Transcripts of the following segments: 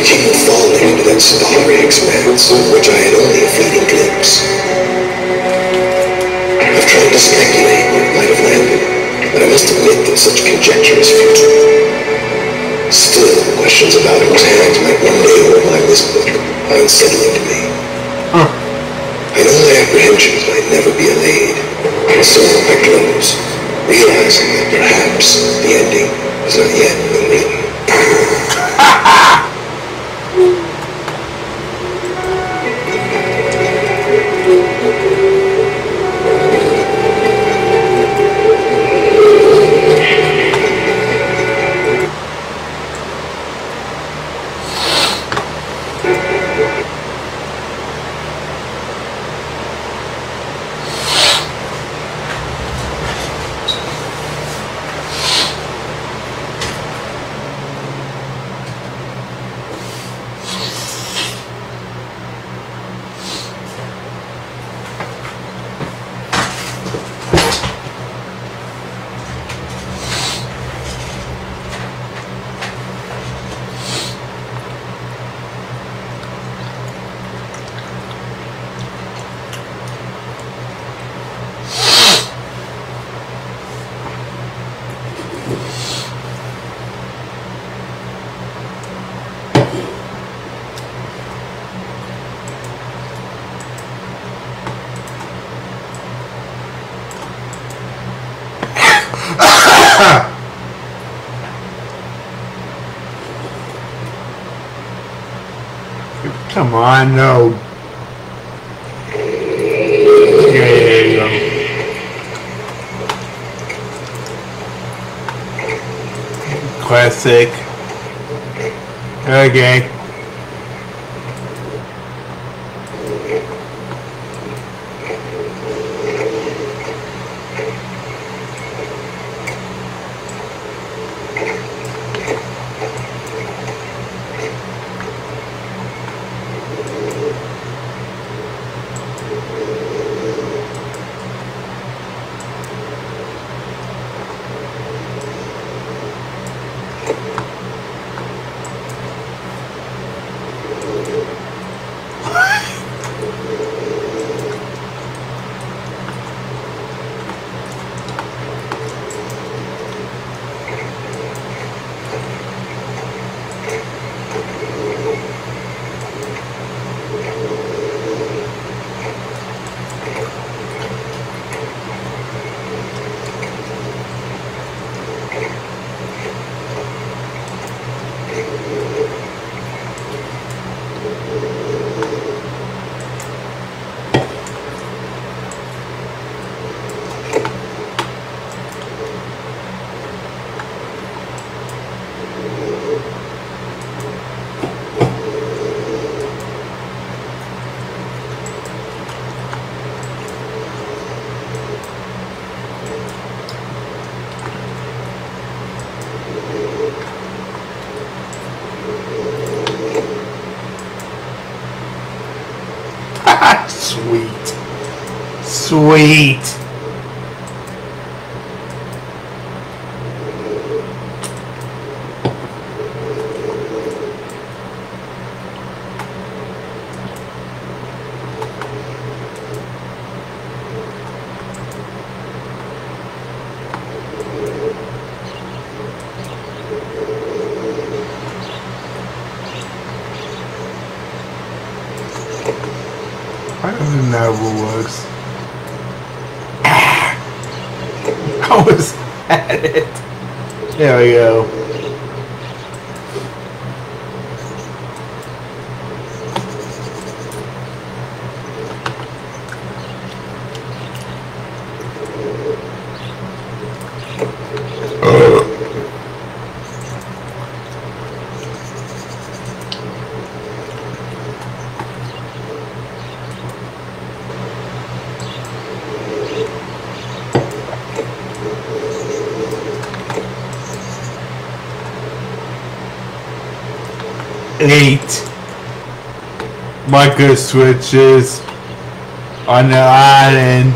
keep falling into that starry expanse of which I had only a fleeting glimpse. I've tried to speculate where it might have landed, but I must admit that such conjecture is futile. Still, questions about whose hands might one day hold my list book are unsettling to me. I know my apprehensions might never be allayed, and so I close, realizing that perhaps the ending has not yet been written. Come on, no. Yeah, there you go. Classic. Okay. Sweet. Sweet. Why doesn't that works? I was at it. There we go. Eight micro switches on the island.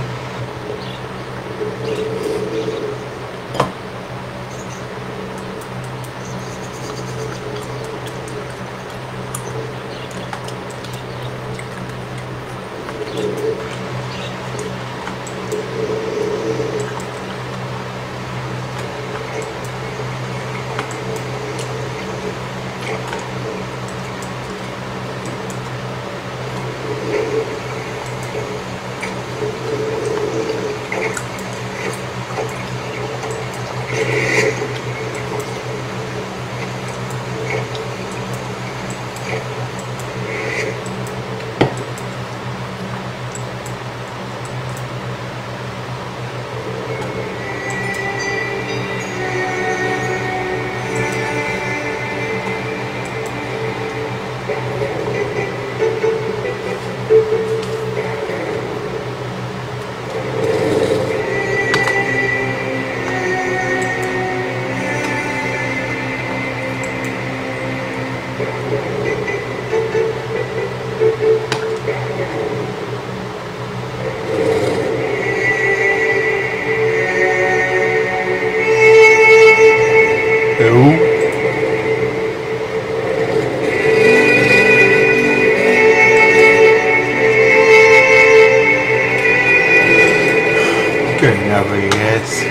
whatever he is.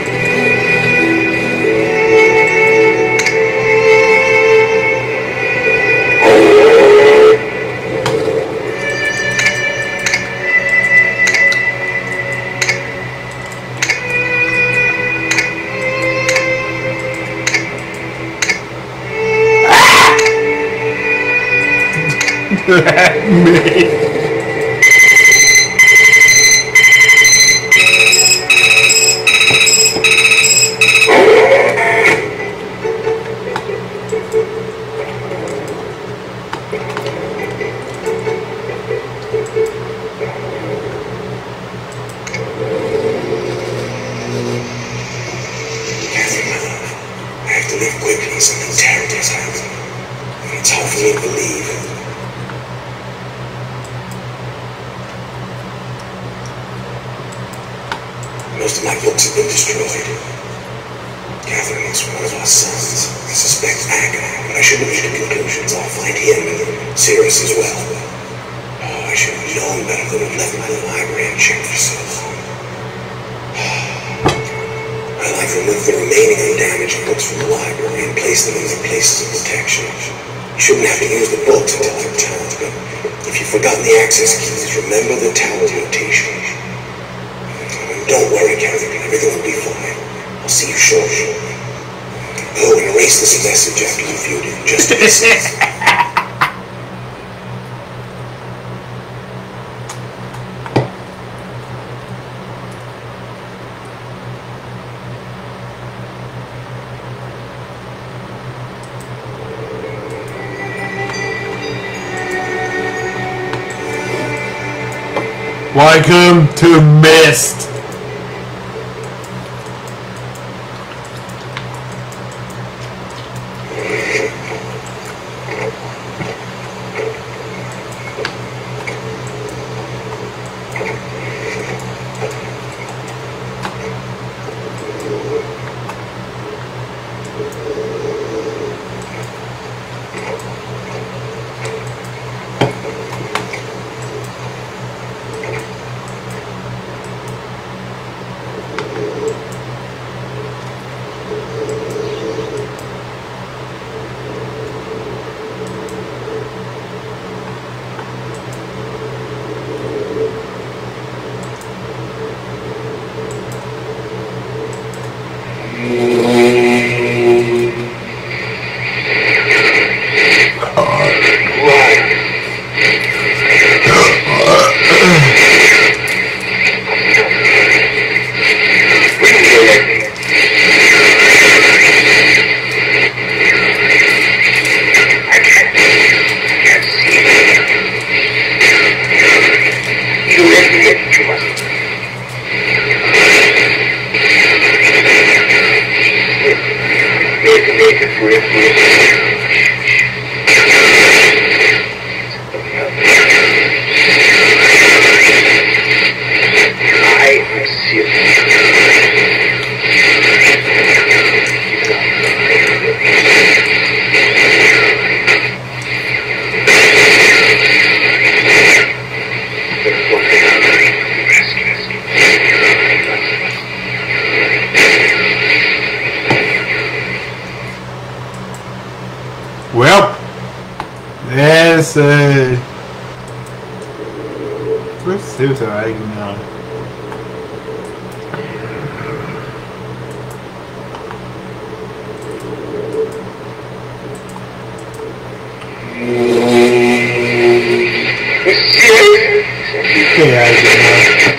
Me. Most of my books have been destroyed. Catherine is one of our sons. I suspect Aga, but I shouldn't have made conclusions. I'll find him and Cirrus as well. Oh, I should have known better than to have left my library unchecked for so long. I've removed the remaining undamaged books from the library and placed them in their places of protection. You shouldn't have to use the books until they're returned, but if you've forgotten the access keys, remember the tower rotation. Don't worry, Catherine. Everything will be fine. I'll see you shortly. Oh, and erase this message after you viewed it. Just listen. Welcome to Myst. Well, there's where's Susan right now? Yeah, I do know.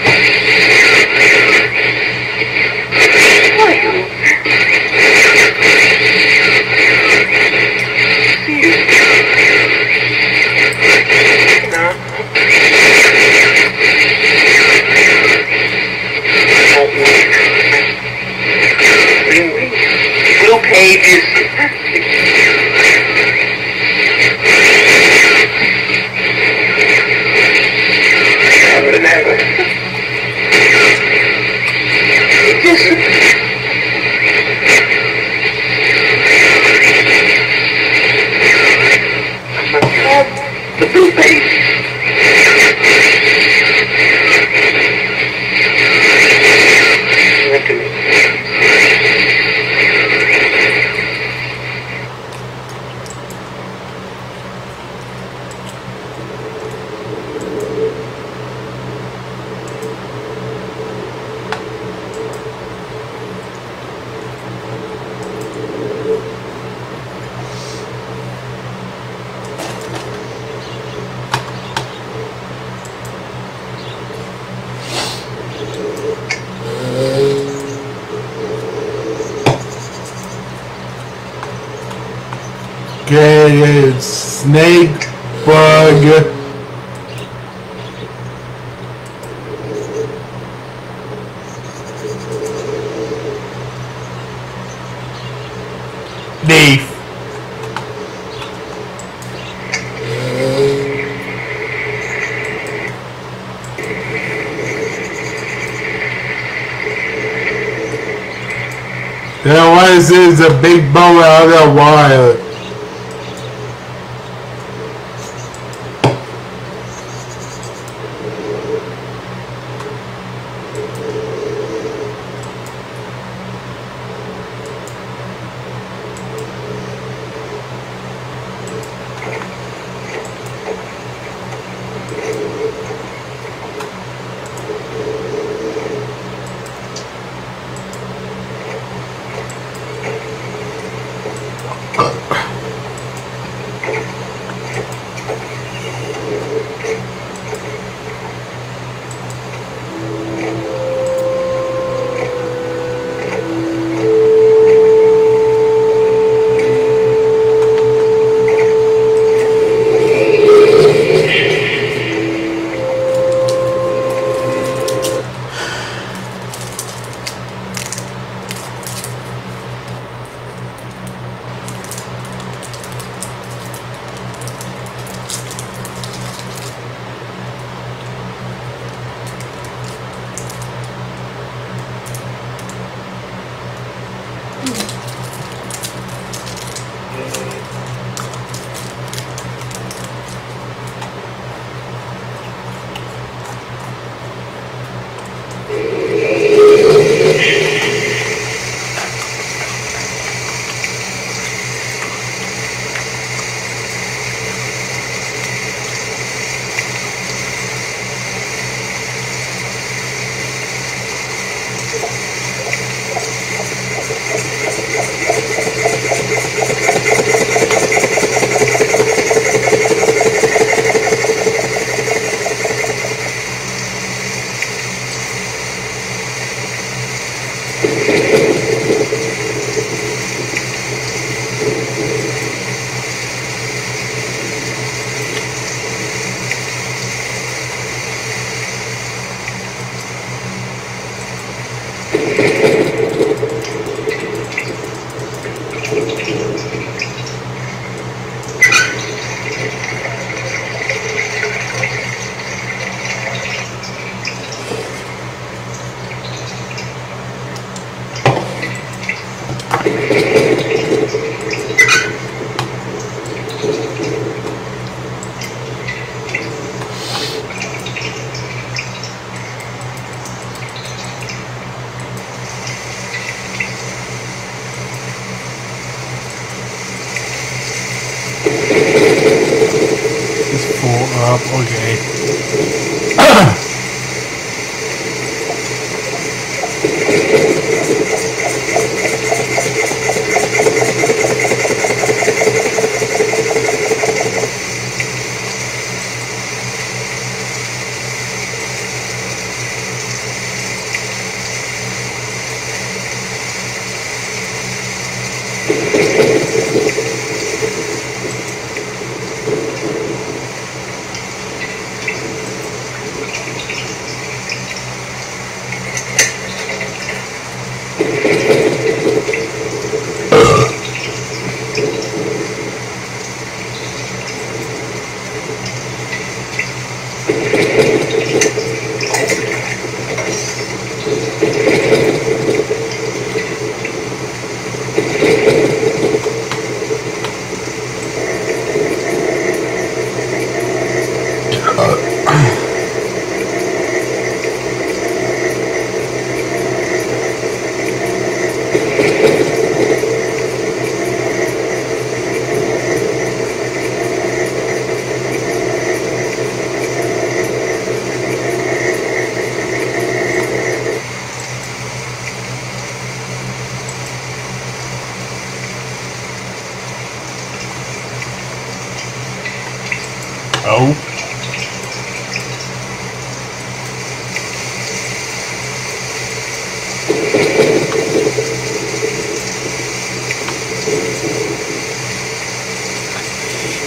Okay, it's snake bug. Leaf. Then what is this? A big bow out of the water. Okay. Oh.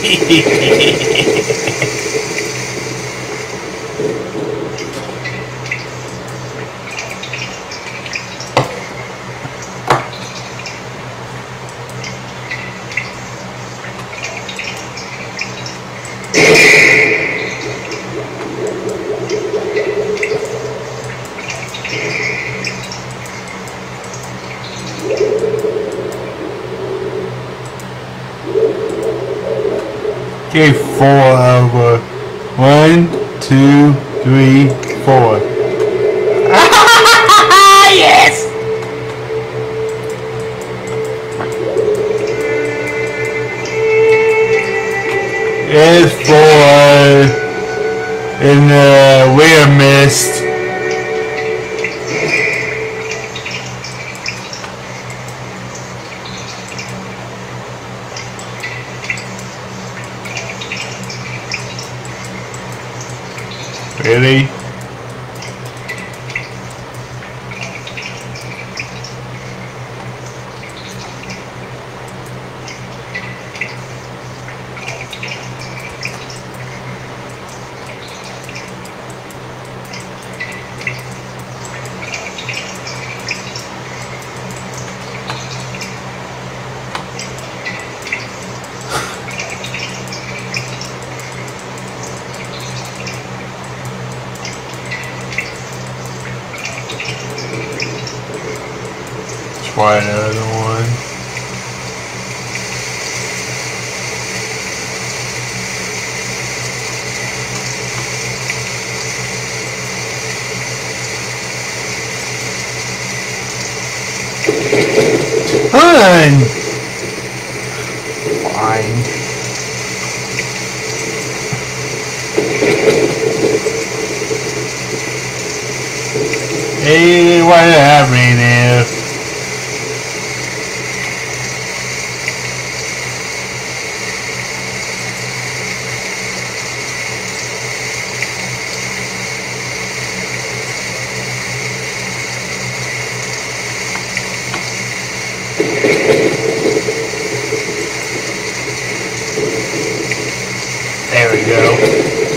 Okay, 4 over. 1, 2, 3, 4. Yes! It's 4 in the weird mist. Really? Try another one. Fine. Fine. Hey, what is happening here? There we go.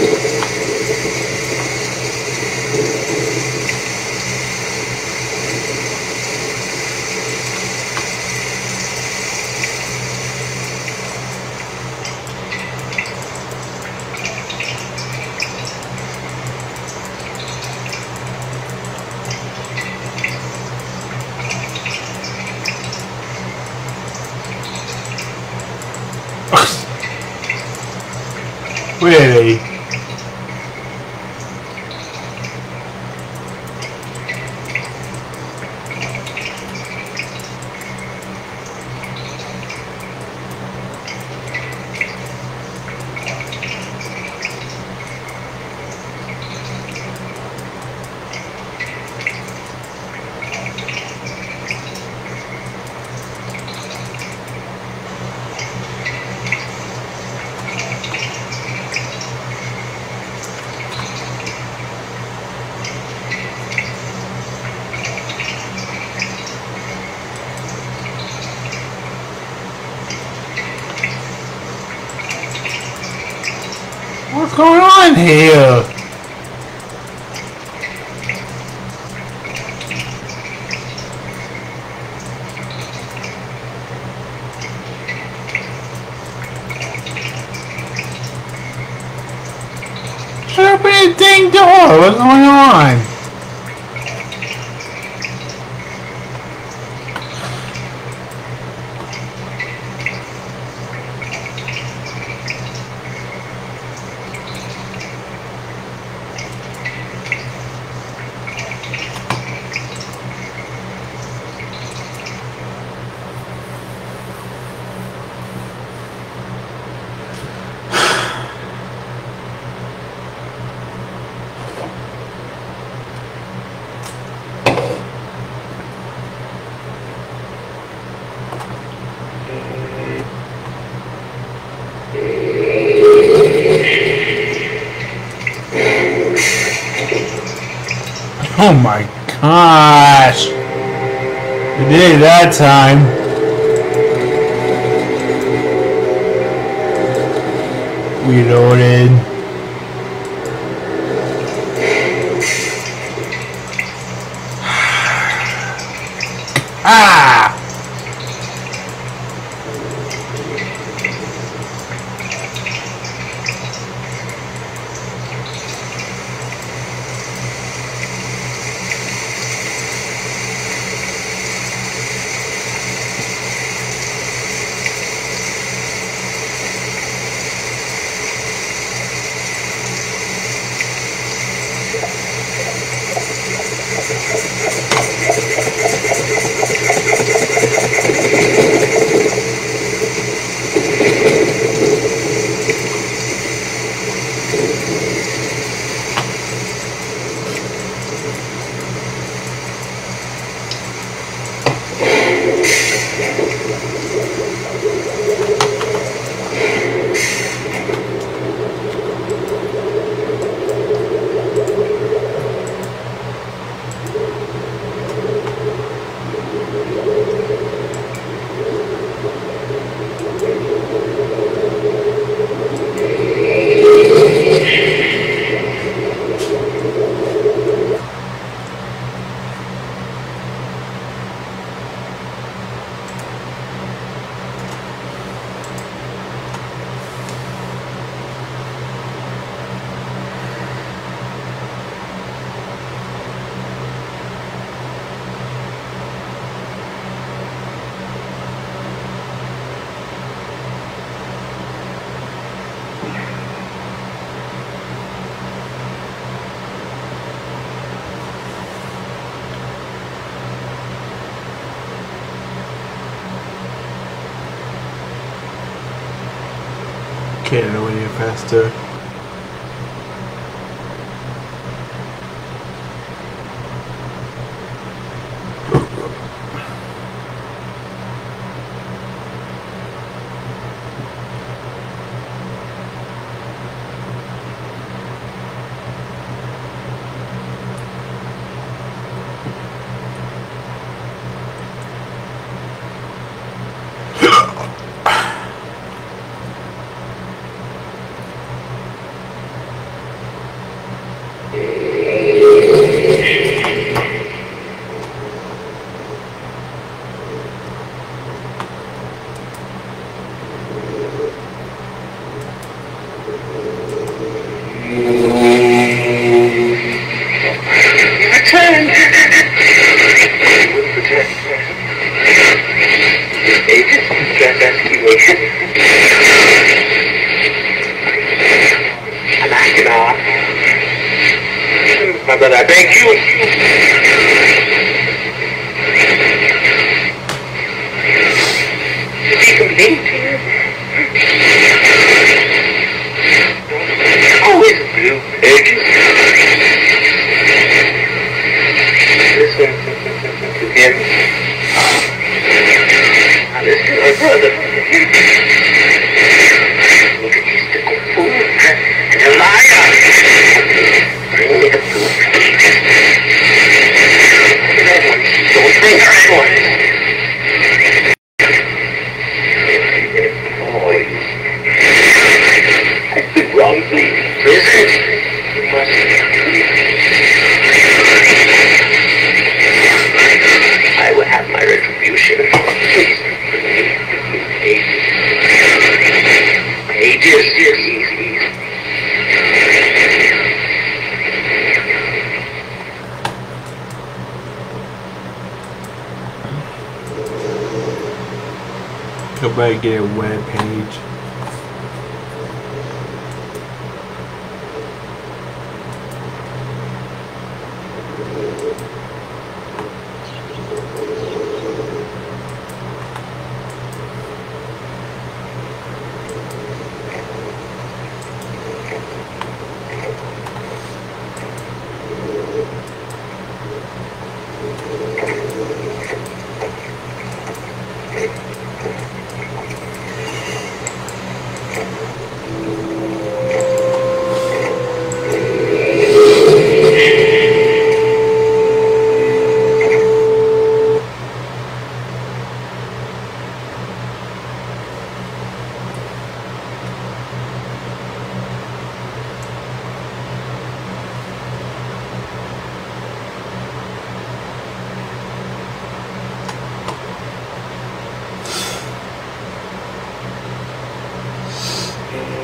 Really? What's going on here? Shut up in the dang door! What's going on? Oh my gosh! We did it that time. Reloading. Ah! Can't know any faster. But I beg you. Be complete. Always blue edges. This one to him. Now this to my brother. Look at you, stick of fool and a liar. Bring me the food. Don't bring her anyone. I've been wrongfully imprisoned. I will have my retribution. Pages. Go back and get a web page.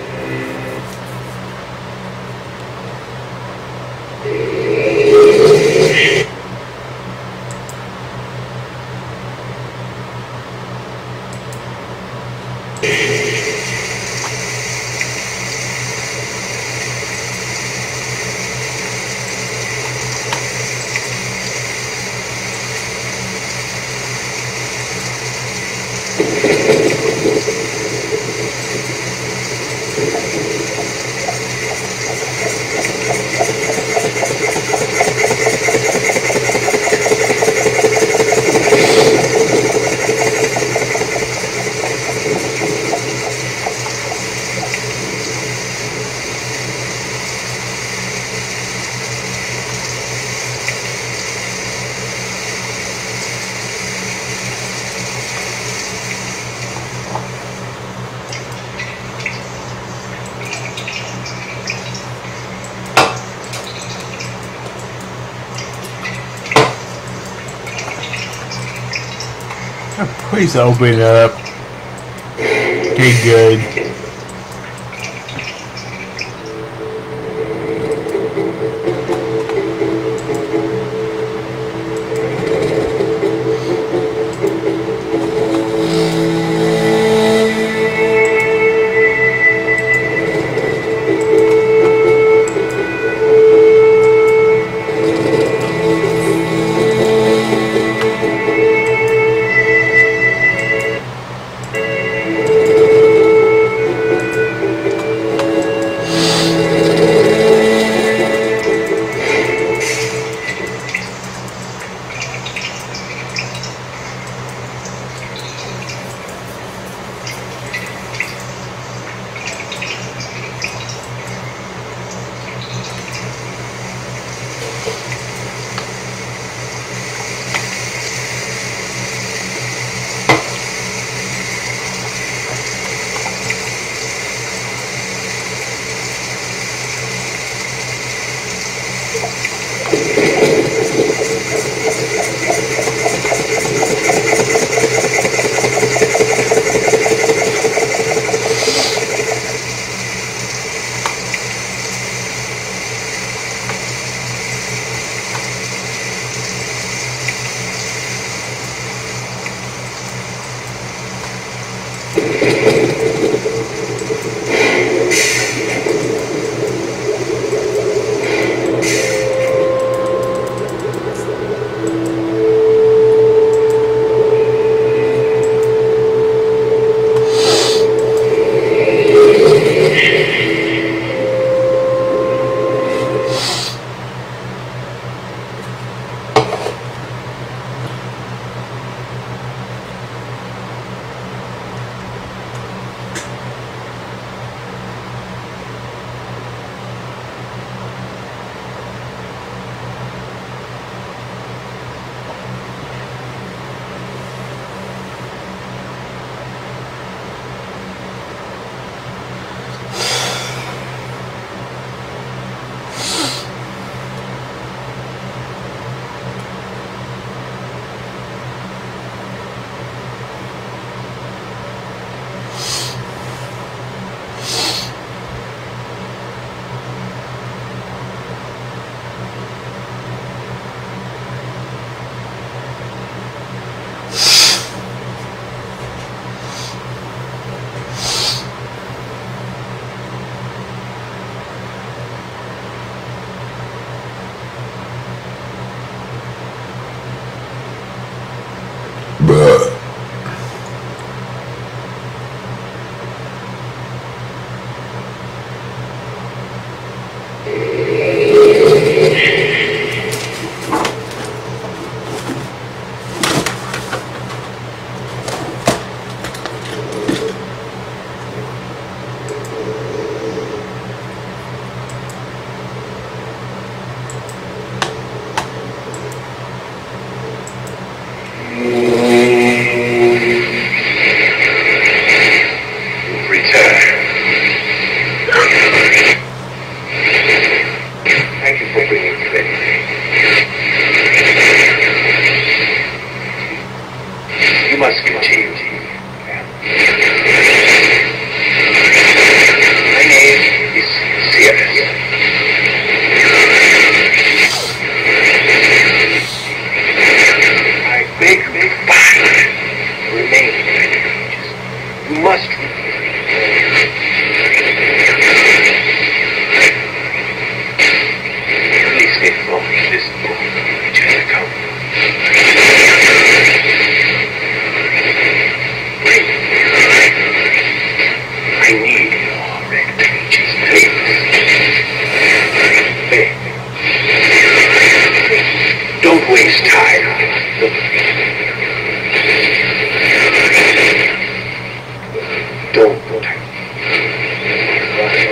Please open up. Okay, good.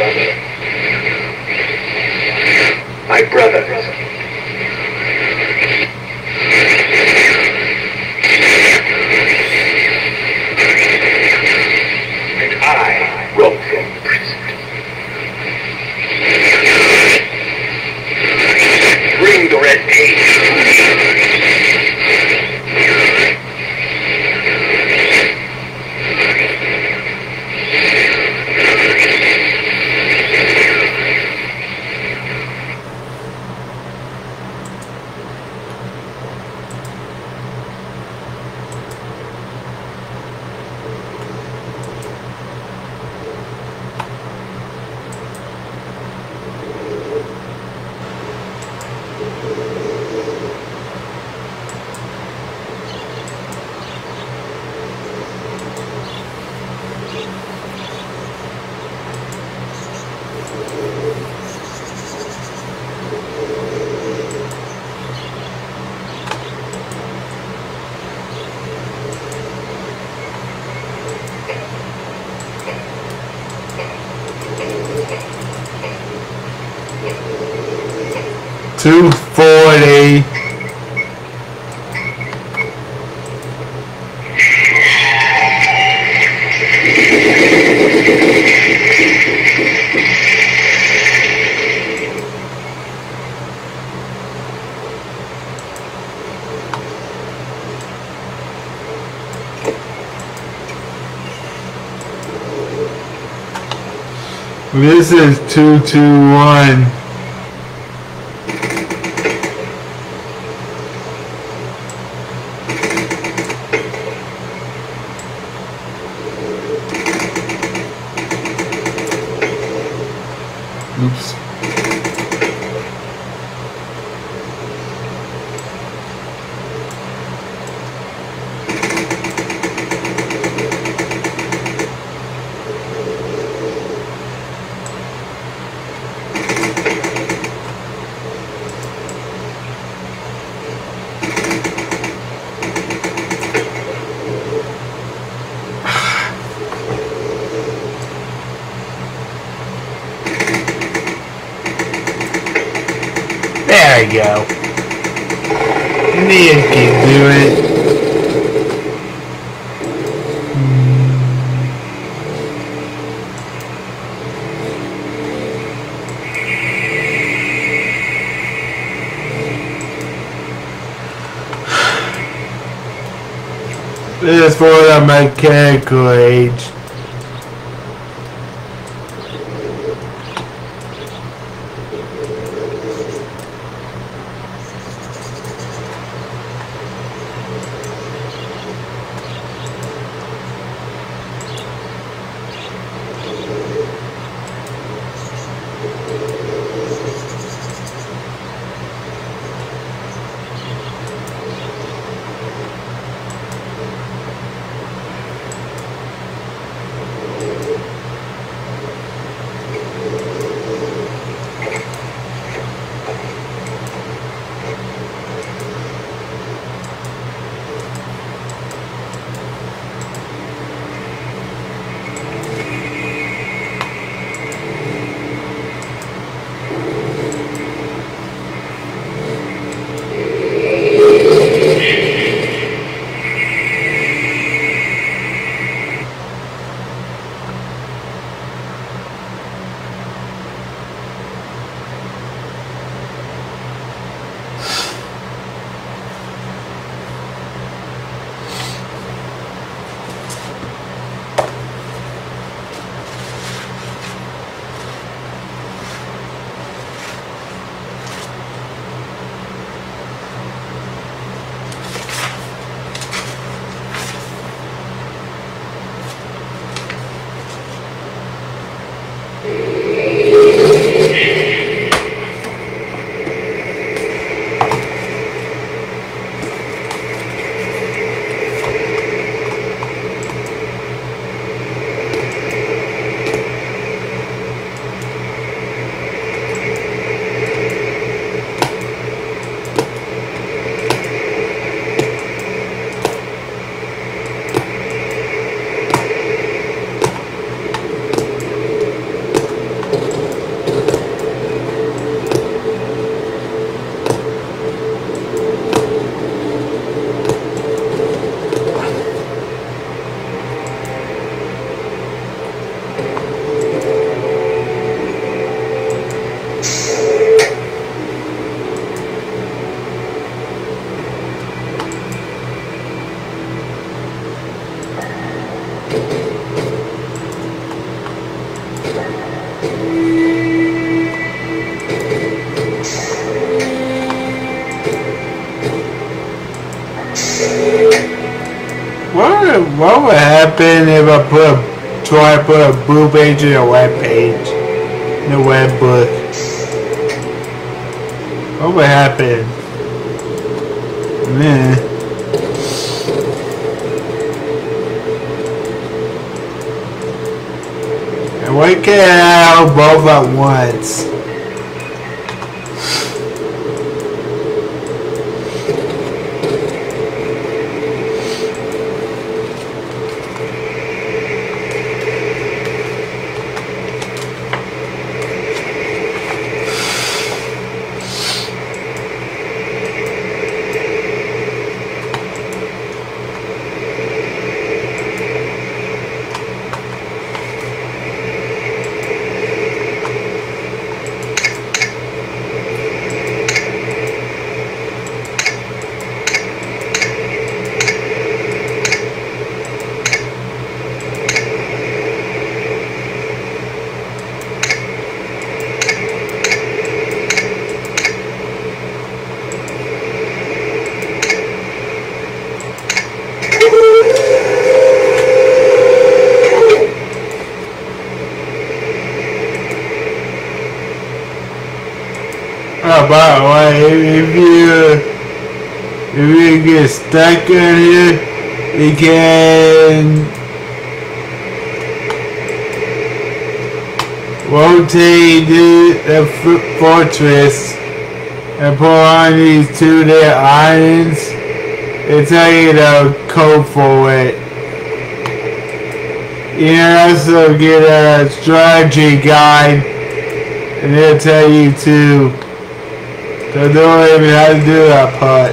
My brother. And I wrote from prison. Bring the red page. $240. This is 221. Oops. There you go. You can do it. This is for the mechanical age. What would happen if I try to put a blue page in a web page? In a web book? What would happen? Man. And why can't I have both at once? By the way, if you get stuck in here, you can rotate the fortress and put on these 2 little islands and tell you the code for it. You can also get a strategy guide and they'll tell you to. So don't even have to do that part.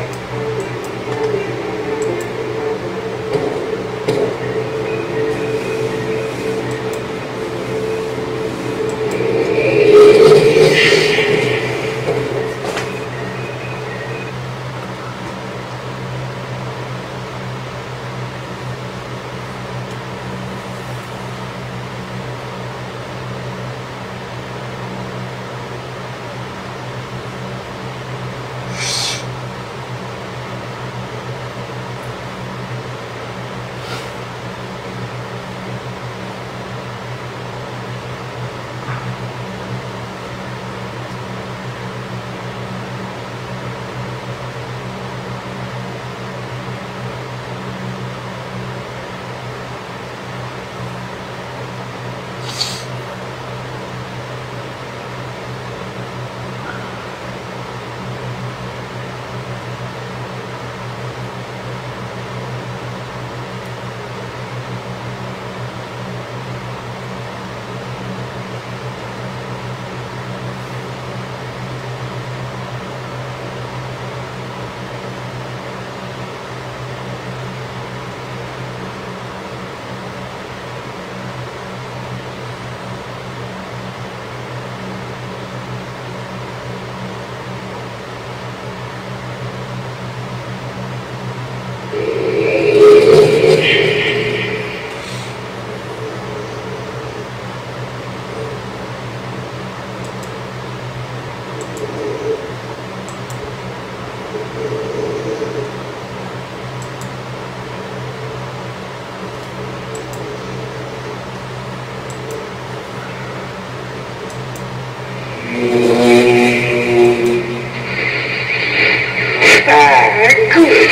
Good.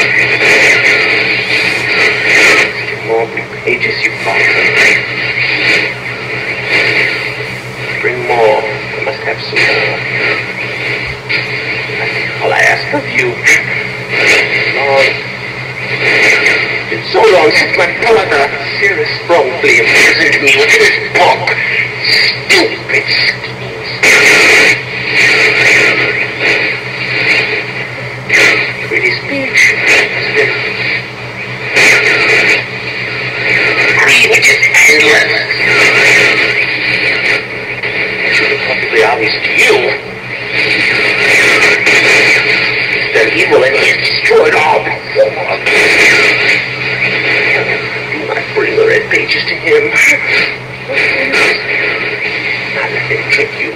More pages you found. Bring more. I must have some more. That's all I ask of you. Lord, it's been so long since my brother, Sirius Strongly, imprisoned me with his book. Stupid schemes. Pretty speech has been free, which is endless. It should be perfectly obvious to you that evil and he has destroyed all before. Do not bring the red pages to him. Not let him trick you.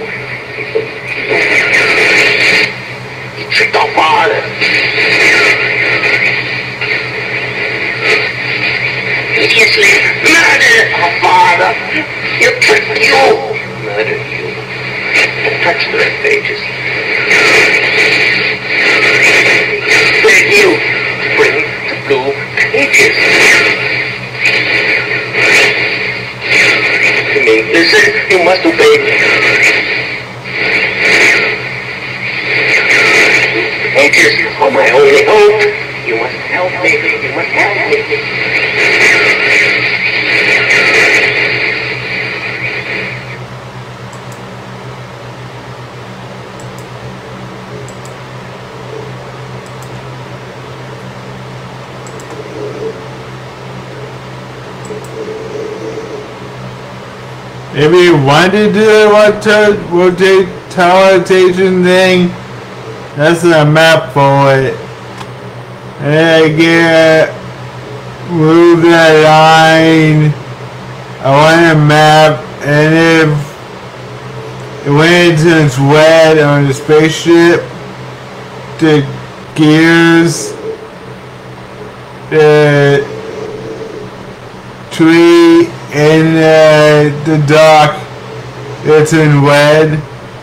He tricked our father. Murder you. Touch the red pages. Beg you, bring the blue pages. To me, listen, you must obey me. Pages are my only hope. You must help me. You must help me. If you want to do a teleportation thing, that's a map for it. And again, move that line. I want a map, and when it's wet on the spaceship, the gears, the tree, and the dock, it's in red.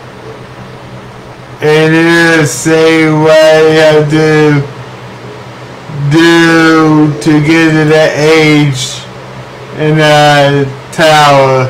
And it'll say what you have to do to get to the H in the tower.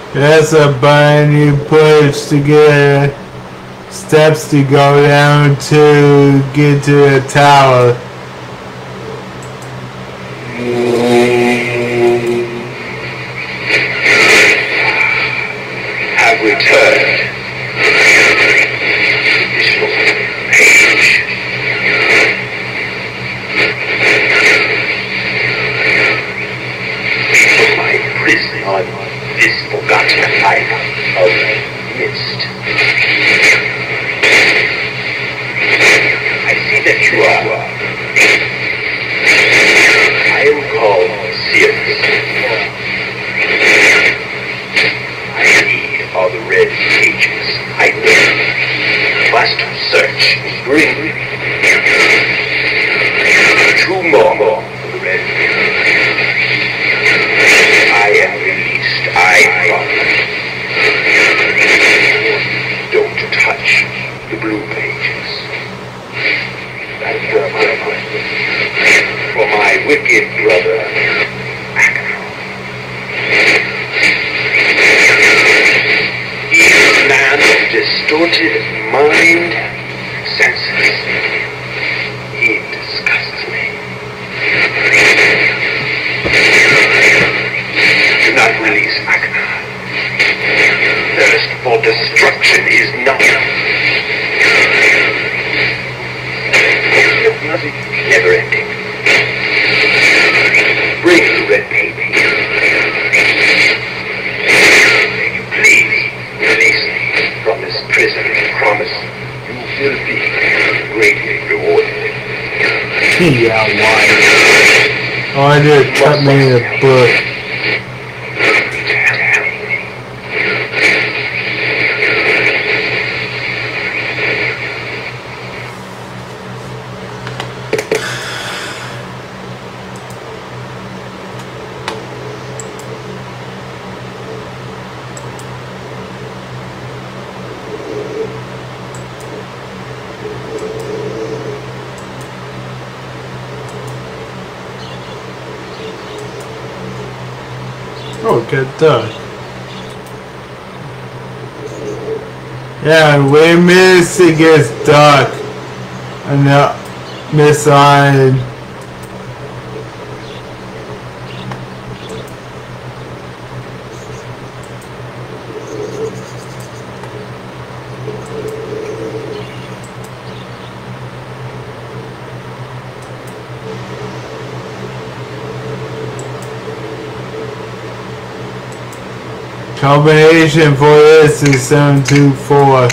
That's a button you push to get steps to go down to get to the tower. Have returned. My prison on this forgotten island of mist. I see that you are. I am called Sirius. I need all the red pages. I must search, bring 2 more of the red pages. I am released. I promise. Don't touch the blue pages. That's for my wicked brother, Acheron. Evil man of distorted mind, senses. He disgusts me. Do not release Acheron. Thirst for destruction is not. Never ending. Bring the red paper here. Please release me from this prison. Promise you will be greatly rewarded. Yeah, why? Oh, I did cut me in the butt. Oh, good done. Yeah, we missed it gets dark. And Miss Island. Combination for this is 724.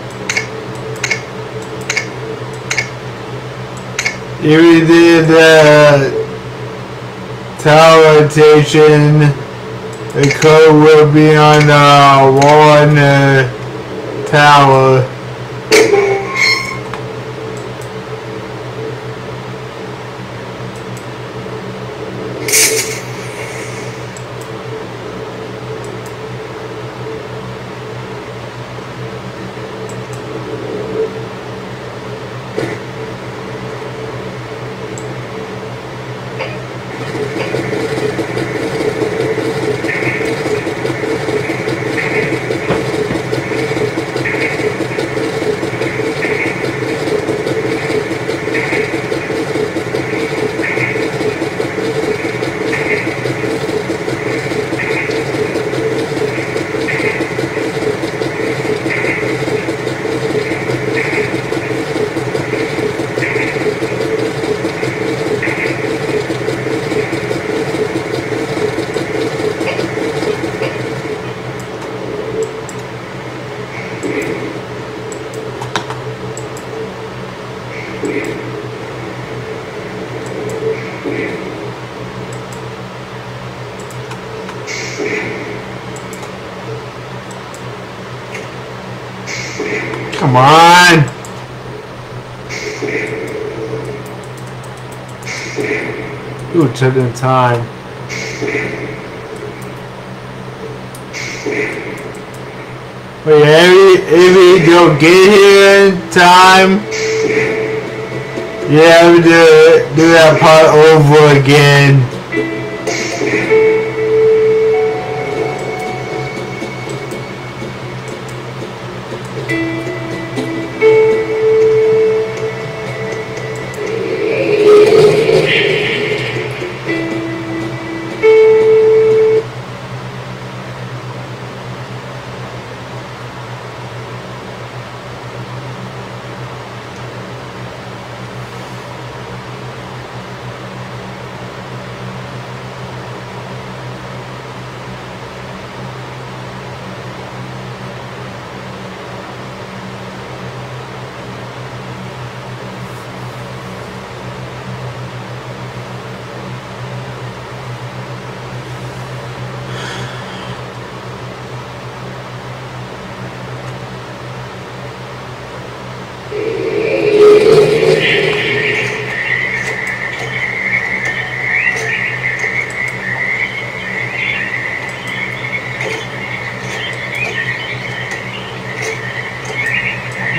If we did tower rotation, the code will be on the wall in the tower. Come on! Ooh, took the time. Wait, if we don't get here in time, you have to do that part over again.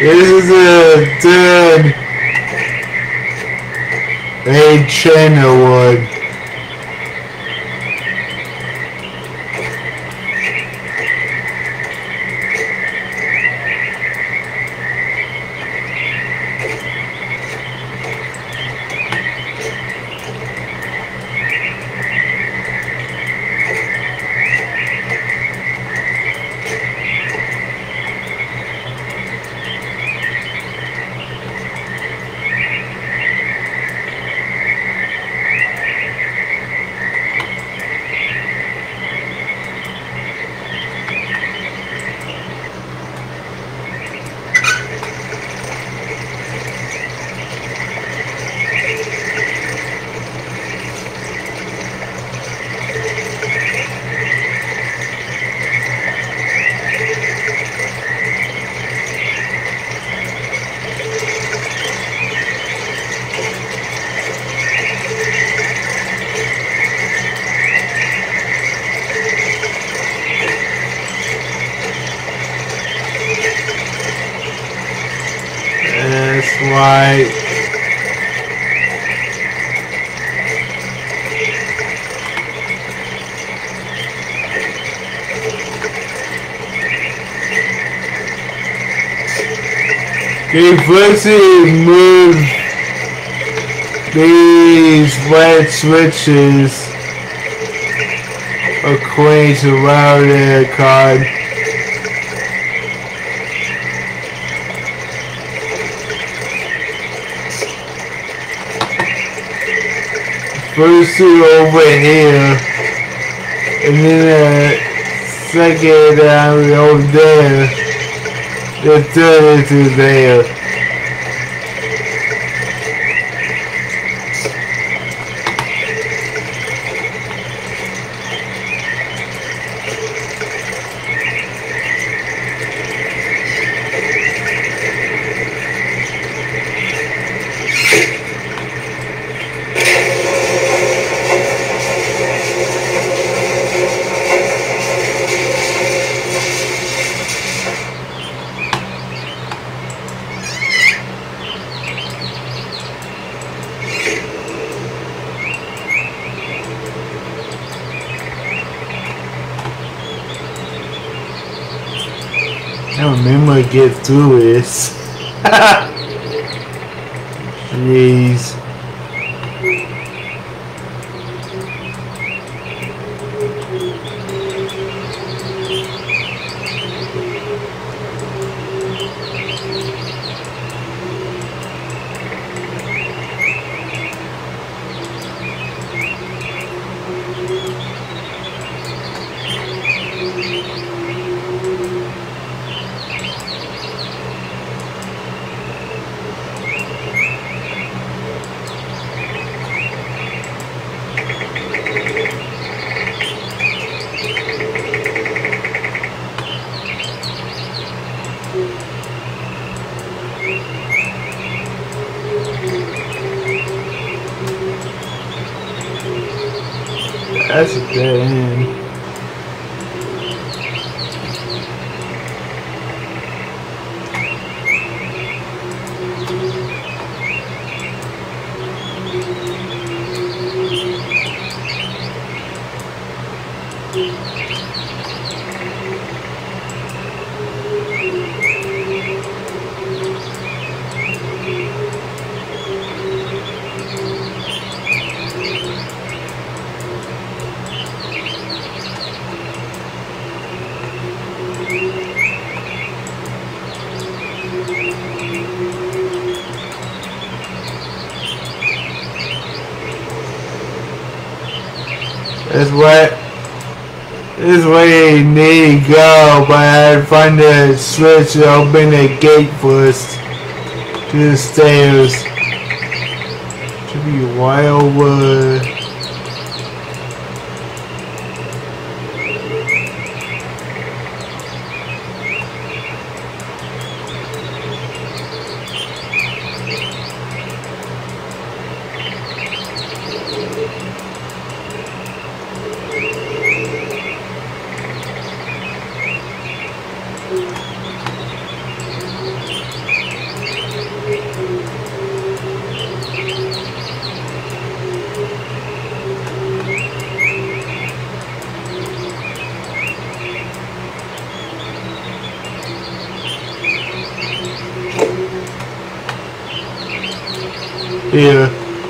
This is a third A Chen Award. That's right. They firstly moved these red switches according to router card. First two over here, and then second over there, the third is there. I don't remember to get through this. Jeez. That's a dead end. This is where you need to go, but I'd find the switch to open the gate first to the stairs. Should be right over. here.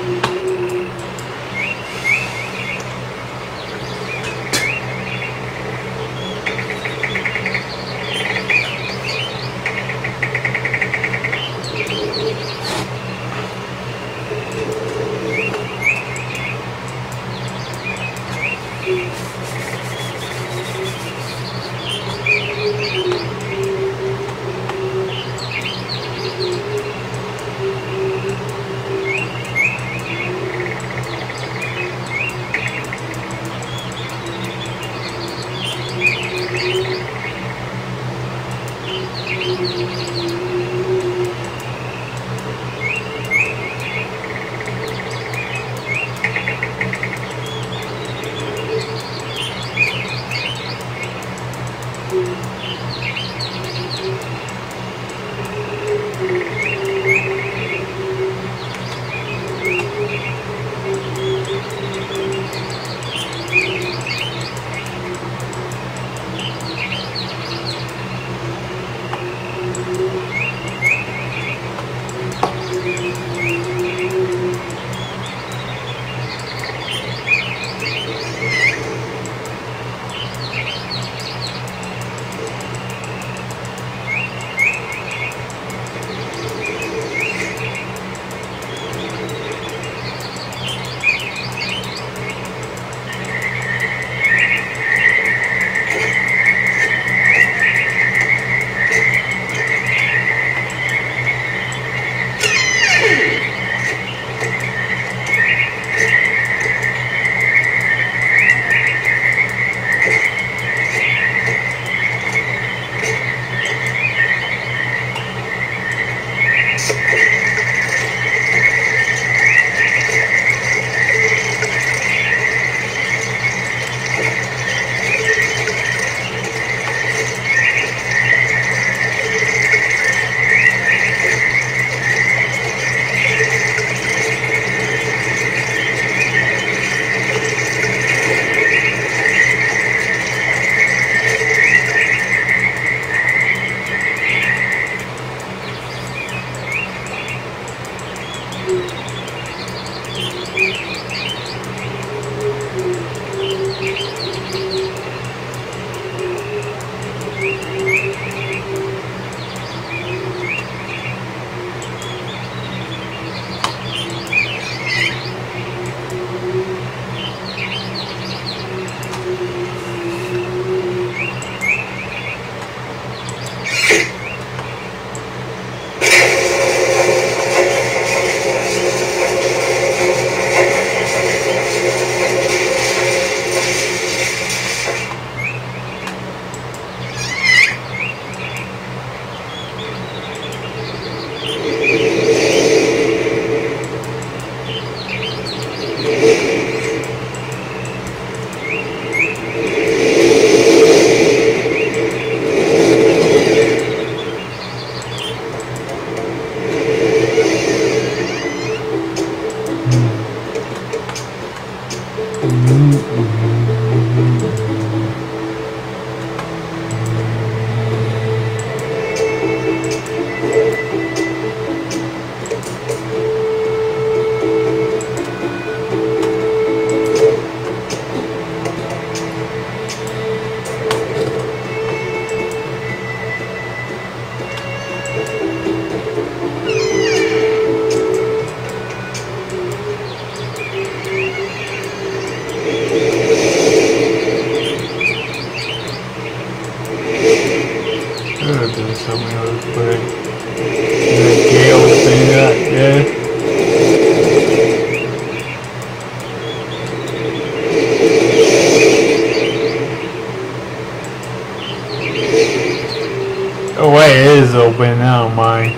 The way is open, I don't mind.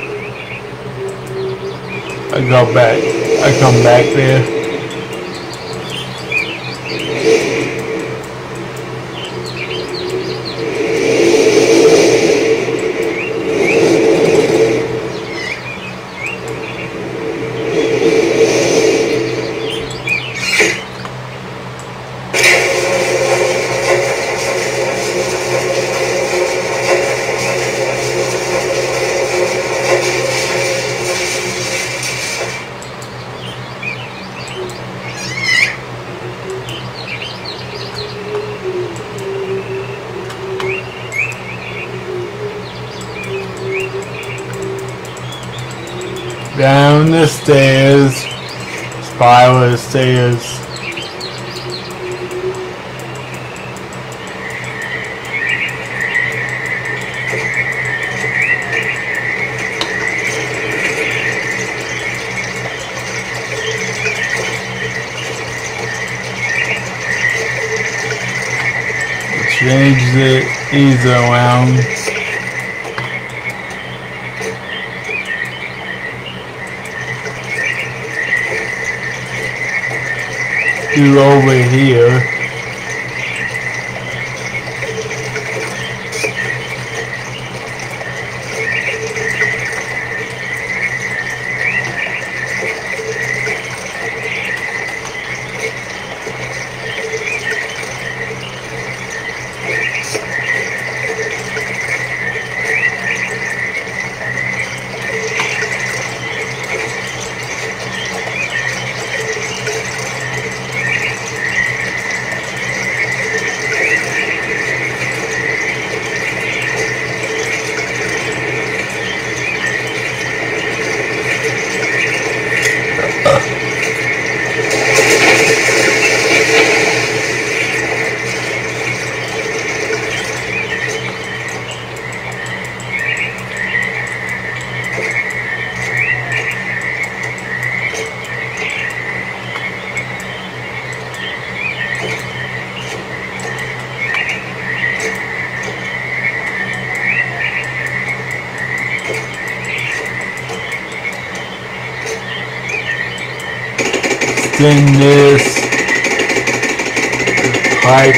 I go back. I come back there. Down the stairs. Spiral stairs. Change the ease around. To over here. Extend this pipe.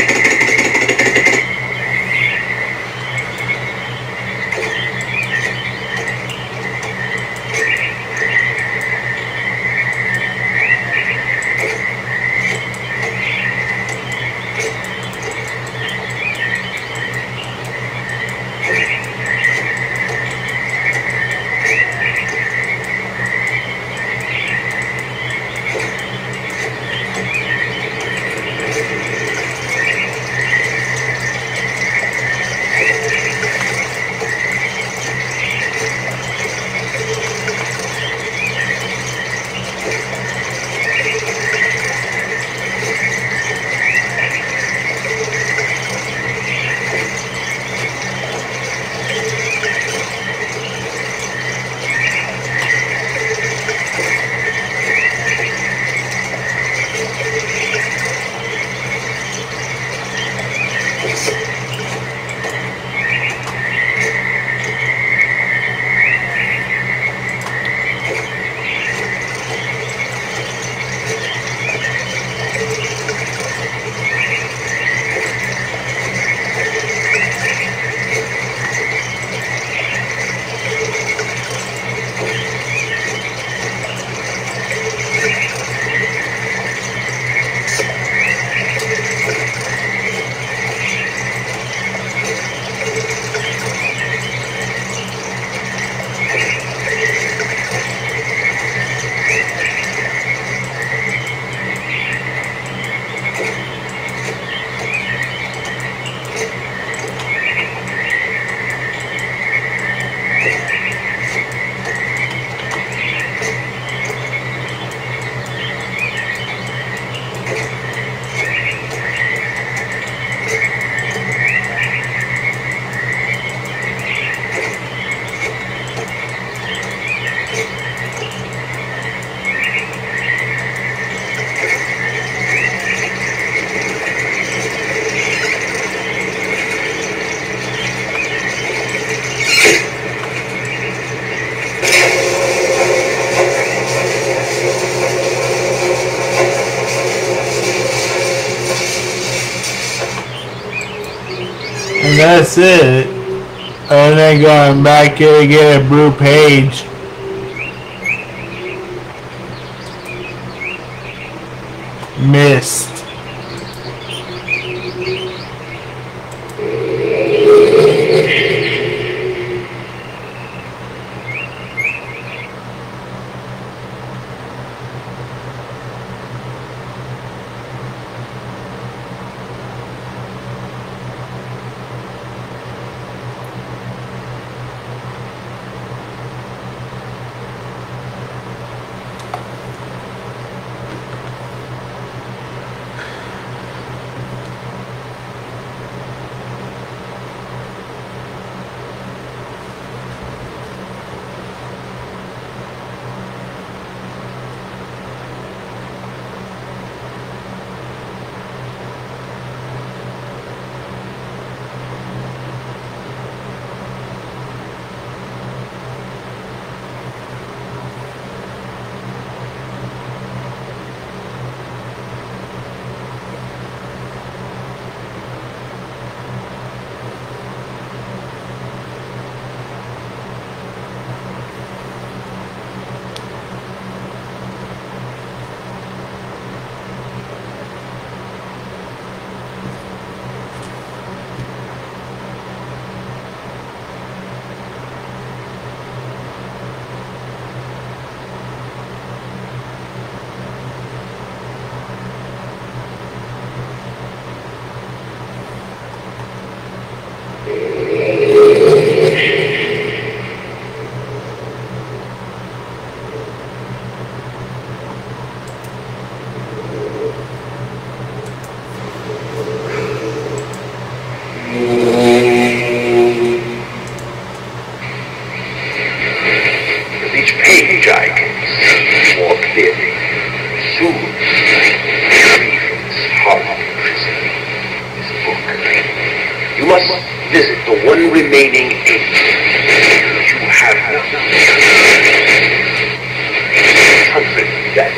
And that's it. And then going back here to get a blue page. Missed. prison. This book. You must visit the one remaining age. You have none. Comfort that.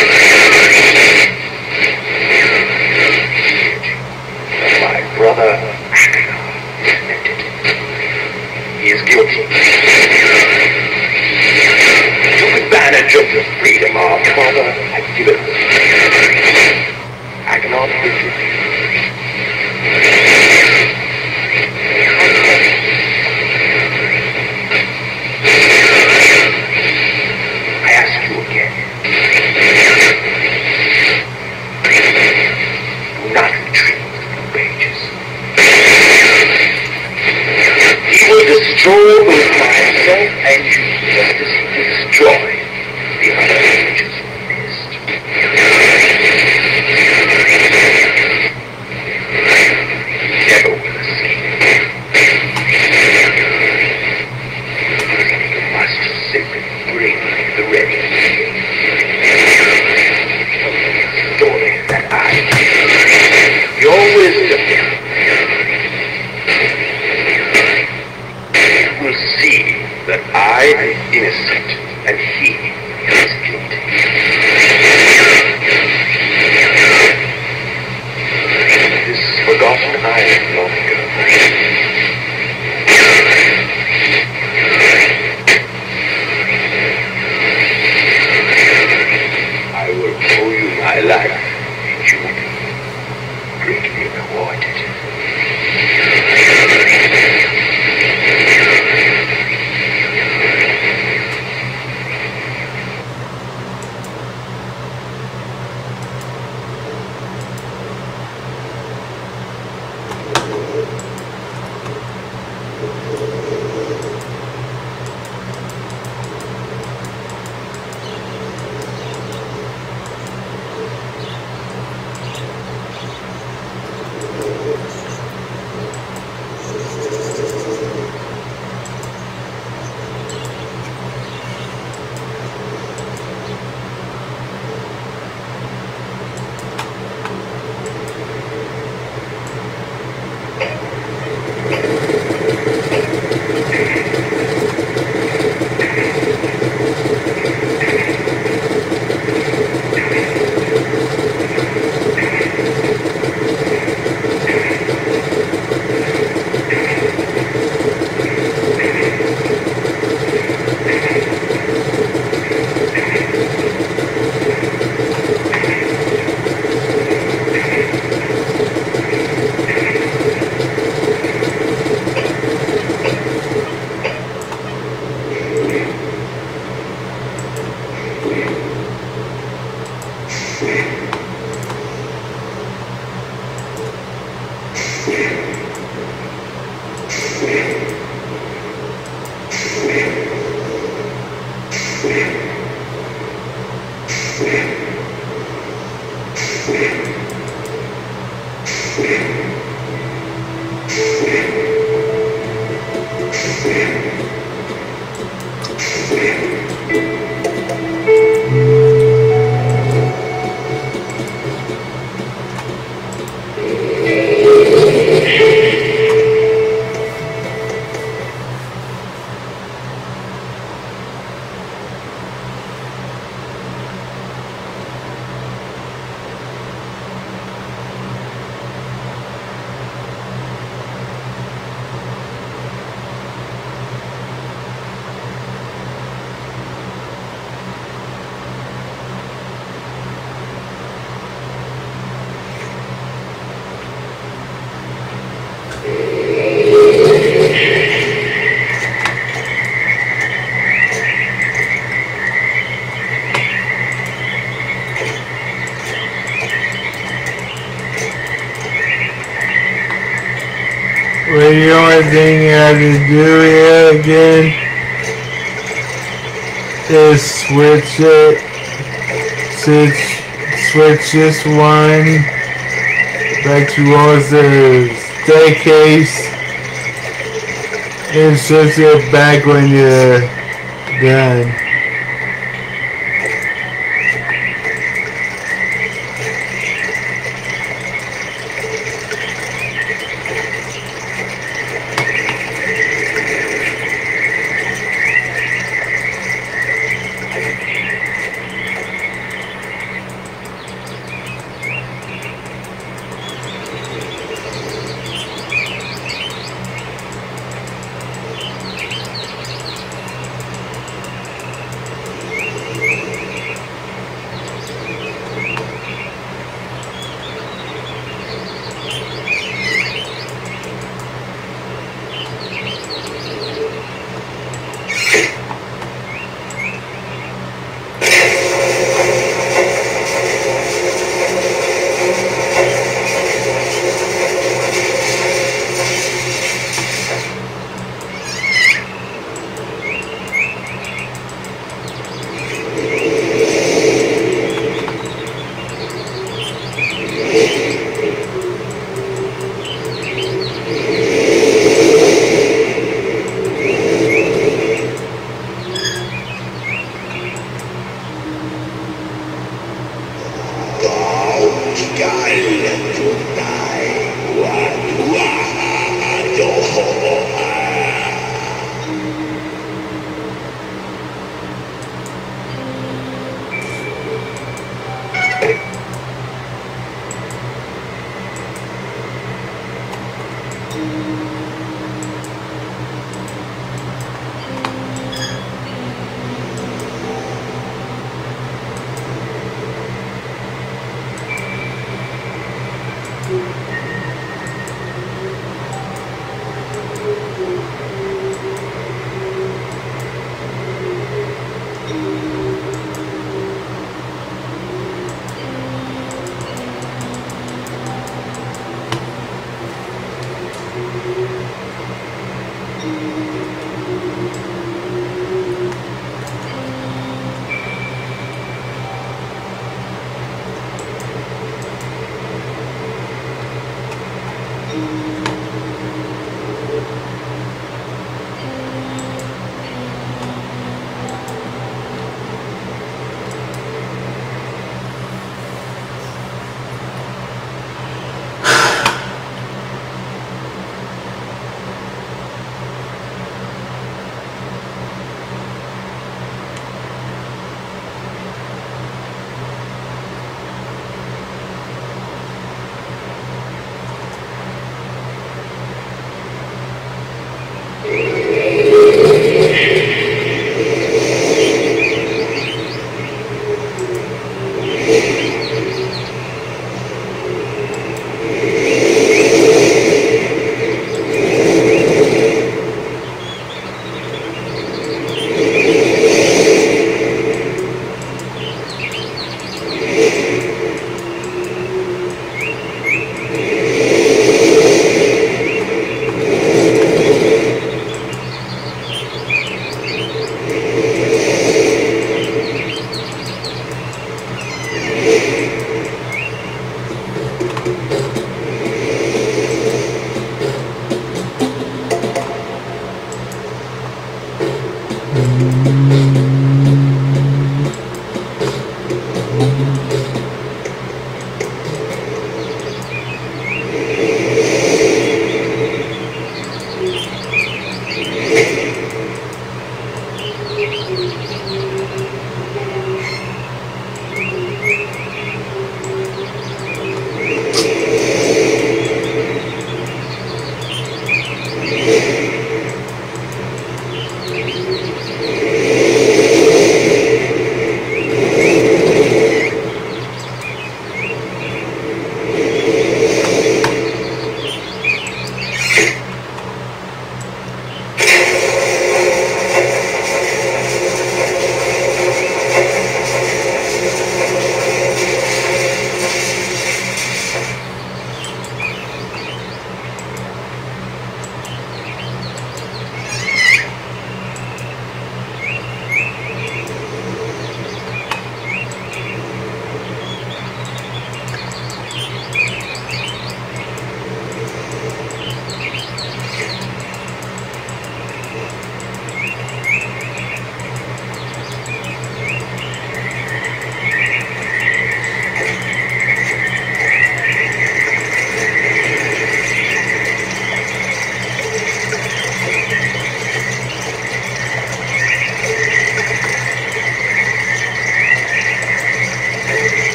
My brother Achenar is He is guilty. Took advantage of the freedom our father had given us. Achenar Bridget. I ask you again. Do not retreat from pages. He will destroy both myself and you, just as he destroyed the other pages we missed. Never will escape. You must simply bring the ready. Story that I give. Your wisdom. You will see that I am innocent and he is guilty. This forgotten island long ago. I will owe you my life, and you will be greatly rewarded. Well, the only thing you have to do here again is switch it, switch this one back towards the staircase and switch it back when you're done.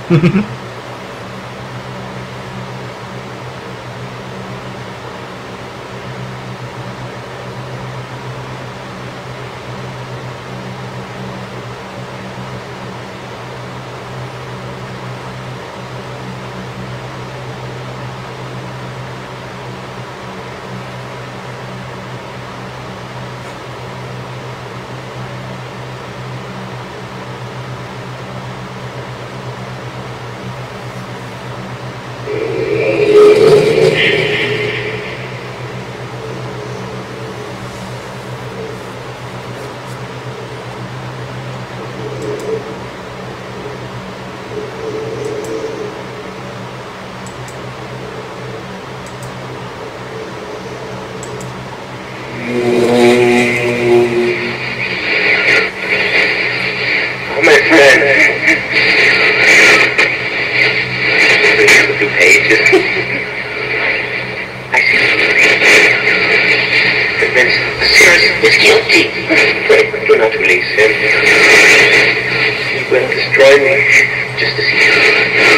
is guilty. Do not release him. He will destroy me, just as he did.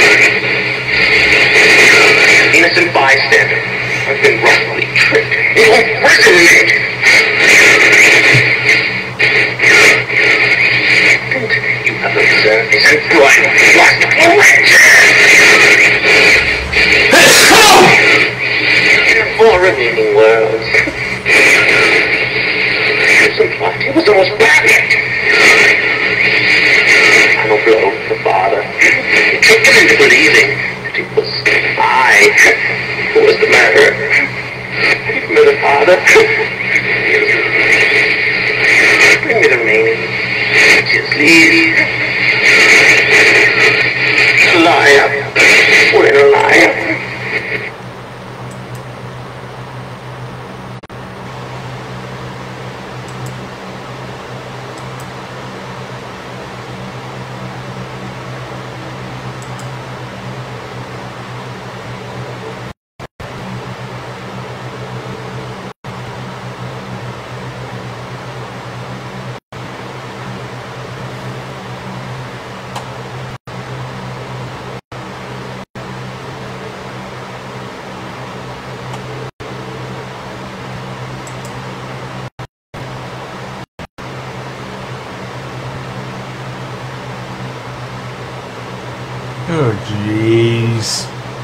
Innocent bystander. I've been roughly tricked. Imprisonment! And you have observed his blood. Four remaining worlds. It was almost perfect. Final blow for father. It tricked him into believing that it was I who was the murderer. Even the father. Bring me the remaining. Just leave. Liar. What a liar. Oh, jeez.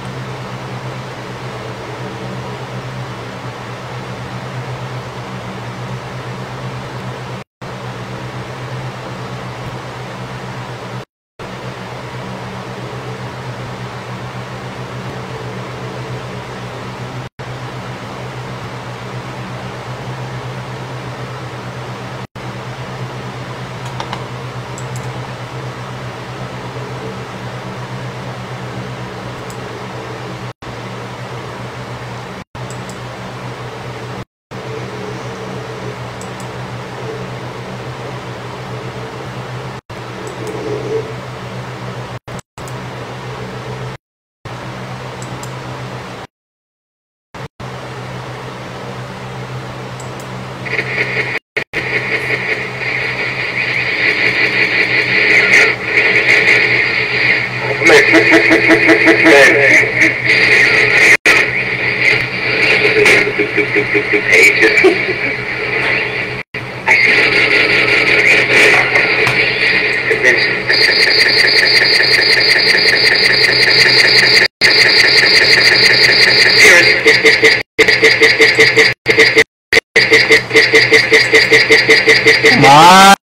My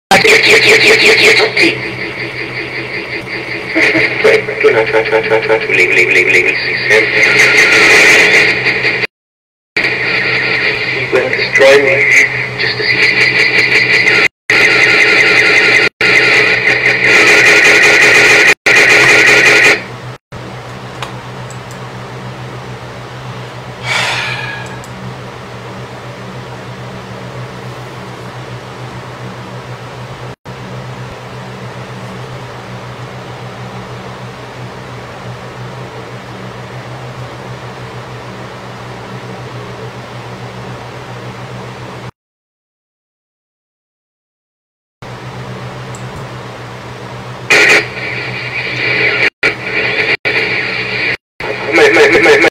Do not try to leave, him. He will destroy me, just as he did.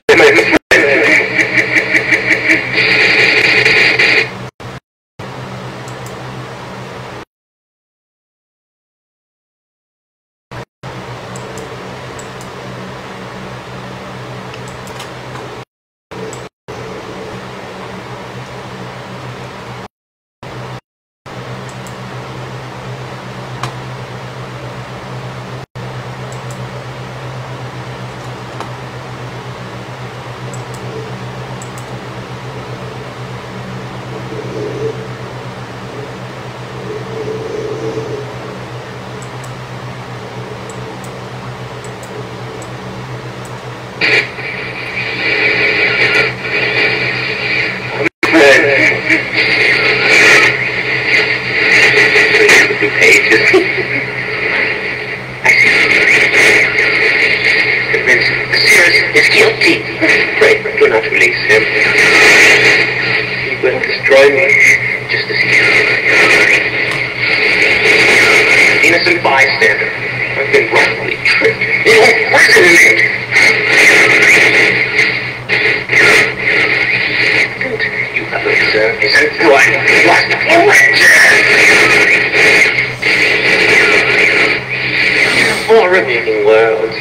Is guilty. Pray, do not release him. He will destroy me, just as he did. Innocent bystander. I've been wrongfully tricked. Imprisonment! You have observed his blood was four remaining worlds.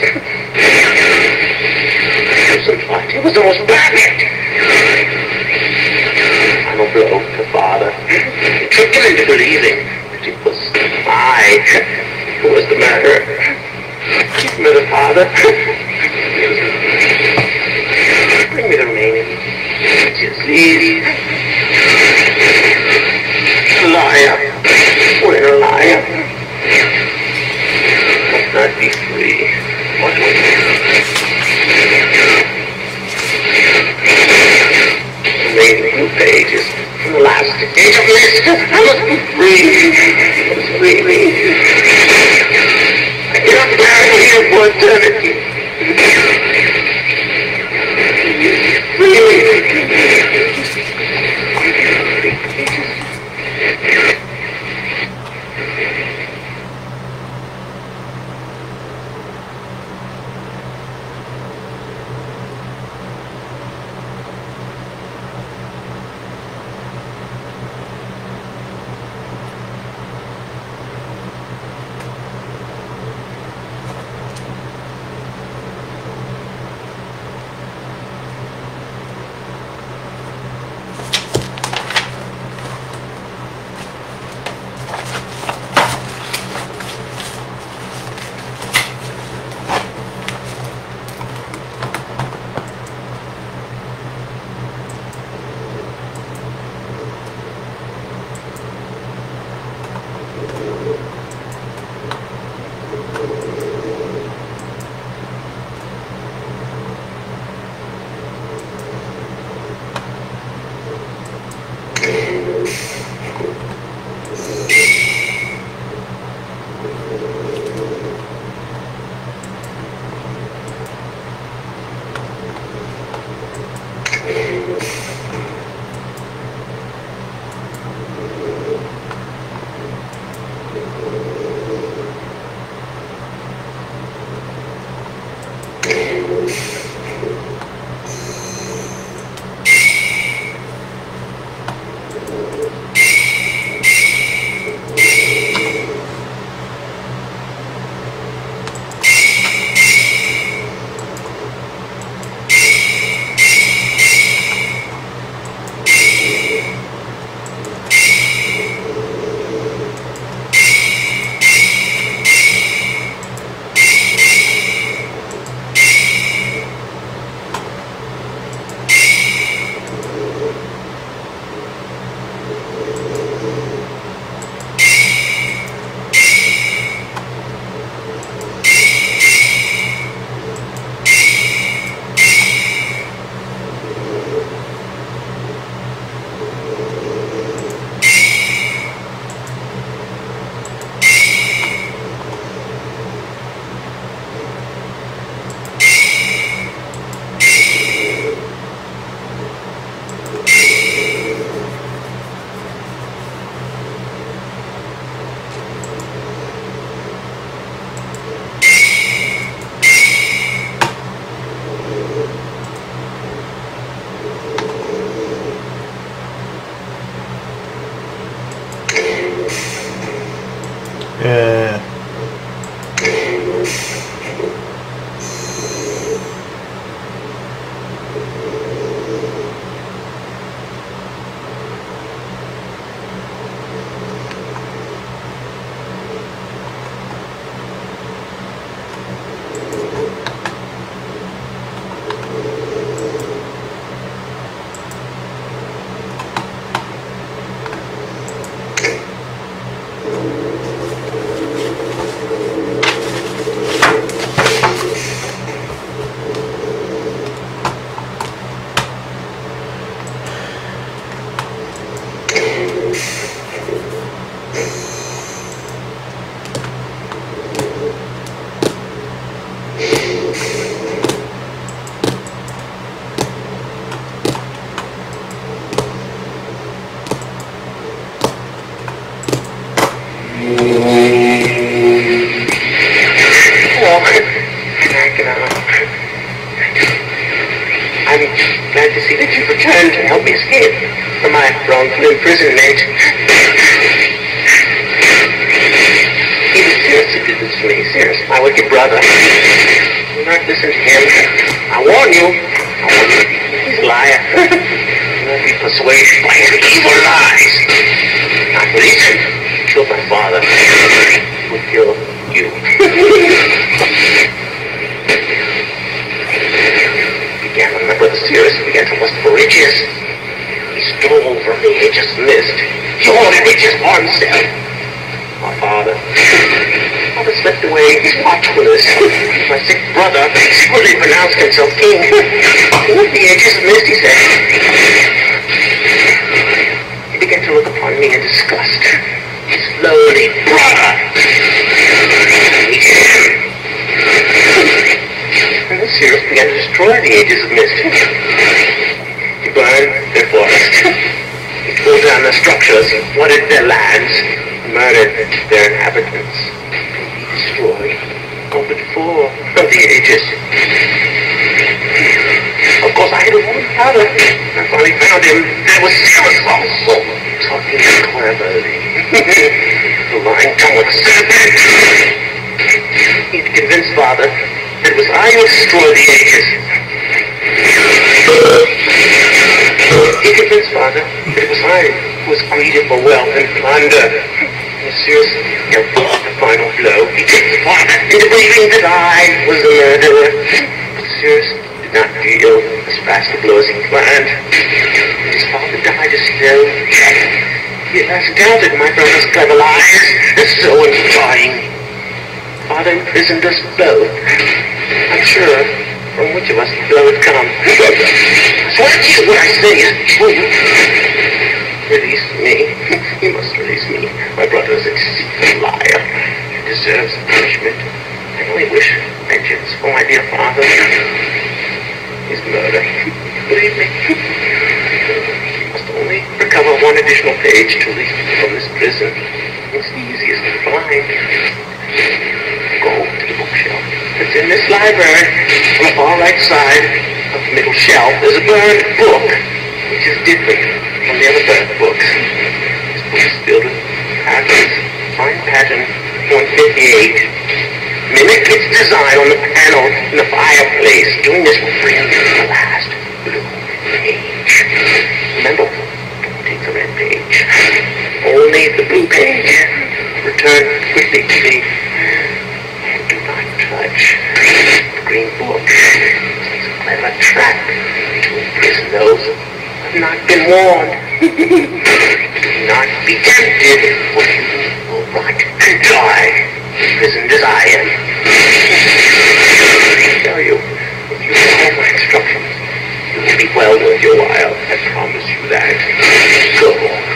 It was the most perfect. Final blow to father. It tricked him into believing that it was I who was the murderer. Give me the father. Bring me the remaining. Just leave. Liar. What a liar. Must not be free. What was remaining pages from the last age of list. I must be free. I must free me. I cannot bear here for eternity. Free me. all. I'm glad to see that you've returned to help me escape from my wrongful imprisonment. Even Cirrus did this to me. Cirrus, my wicked brother. Do not listen to him. I warn you. He's a liar. Do not be persuaded by his evil lies. I believe him. He killed my father. He would kill you. When my brother Cirrus began to lust for riches, he stole from the Aegis Mist. He wanted riches for himself. My father slipped away his watchfulness. My sick brother secretly pronounced himself king. With the Aegis Mist, he said. He began to look upon me in disgust. His lowly brother. And the Cirrus began to destroy the Aegis of Mist. He burned their forest. He pulled down their structures, flooded their lands, murdered their inhabitants. He destroyed all but 4 of the Aegis. Of course, I had a woman father. I finally found him. I was Cirrus also, talking cleverly. The lying tongue of a serpent. He'd convinced father that it was I who destroyed the Aegis. He convinced father that it was I who was greedy for wealth and plunder. And Cirrus dealt the final blow. He tricked father into believing that I was the murderer. But Cirrus did not deal as fast a blow as he planned. His father died a slow death. He at last doubted my brother's clever lies, and so in dying, father imprisoned us both. I'm sure from which of us the blow would come. So what I say is true. Release me. You must release me. My brother is a deceitful liar. He deserves punishment. I only wish vengeance for my dear father. His murder. Believe me. He must only recover 1 additional page to release me from this prison. It's the easiest to find. Go to the bookshelf. It's in this library. On the far right side of the middle shelf, there's a burned book, which is different from the other burned books. This book is filled with patterns. Find pattern 158. Mimic its design on the panel in the fireplace. Doing this will bring you to the last blue page. Remember, don't take the red page. Only the blue page. Return quickly to the do not touch the green book. It's a clever trap to imprison those who have not been warned. Do not be tempted, for you will rot and die, imprisoned as I am. I tell you, if you follow my instructions, it will be well worth your while. I promise you that. Go.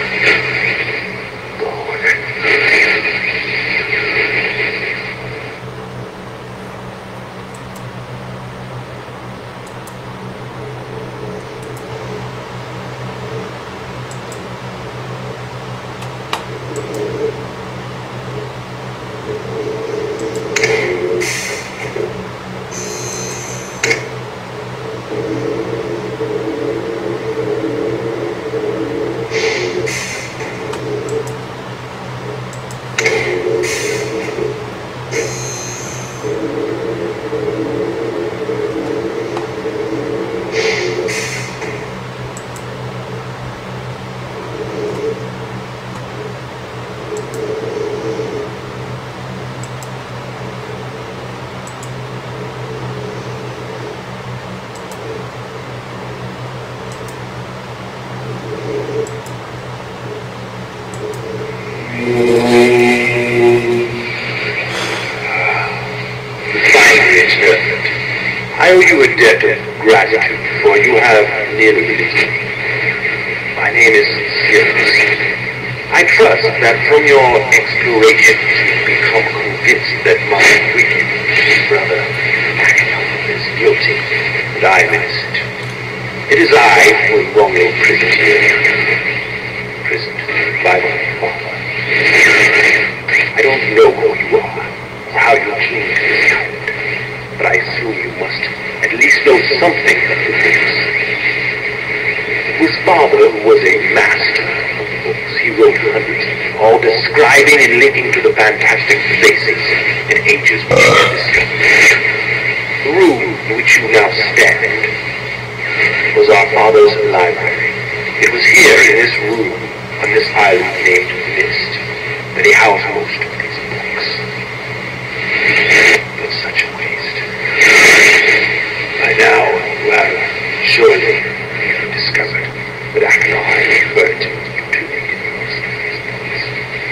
I owe you a debt of gratitude, for you have nearly released me. My name is Cirrus. I trust that from your explorations you've become convinced that my wicked brother Actaeon is guilty and I am innocent. It is I who am wrongly imprisoned here. Imprisoned by my father. I don't know who you are or how you came to this island. but I assume you must at least know something of the books. His father was a master of the books. He wrote hundreds, all describing and linking to the fantastic places and ages which you have discovered. The room in which you now stand was our father's library. It was here, in this room, on this island named Mist, that he housed most of these books. But such a waste. By now, you have surely discovered that Achenar referred to read most of these books.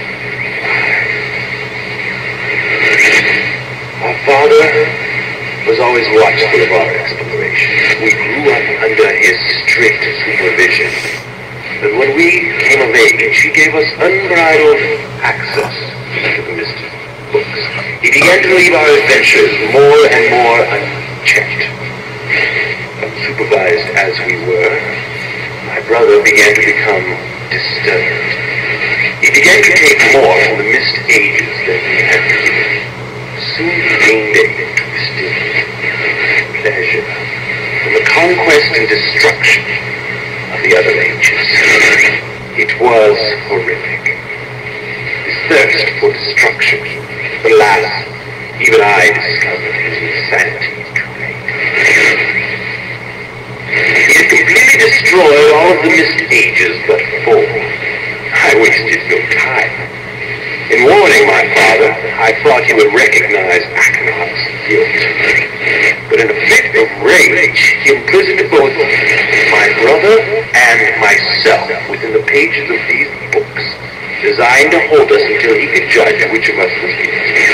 Our father was always watchful of our exploration. We grew up under his strict supervision. But when we came of age, he gave us unbridled access to the Mist books. He began to leave our adventures more and more unchecked. Unsupervised as we were, my brother began to become disturbed. He began to take more from the Mist ages than we had given. Soon he gained a twisted pleasure from the conquest and destruction of the other ages. It was horrific. His thirst for destruction. Alas, even I discovered his insanity too late. He had completely destroyed all of the Mist ages but 4. I wasted no time. In warning my father, I thought he would recognize Achenar's guilt. But in a fit of rage, he imprisoned both my brother and myself within the pages of these books, designed to hold us until he could judge which of us was guilty.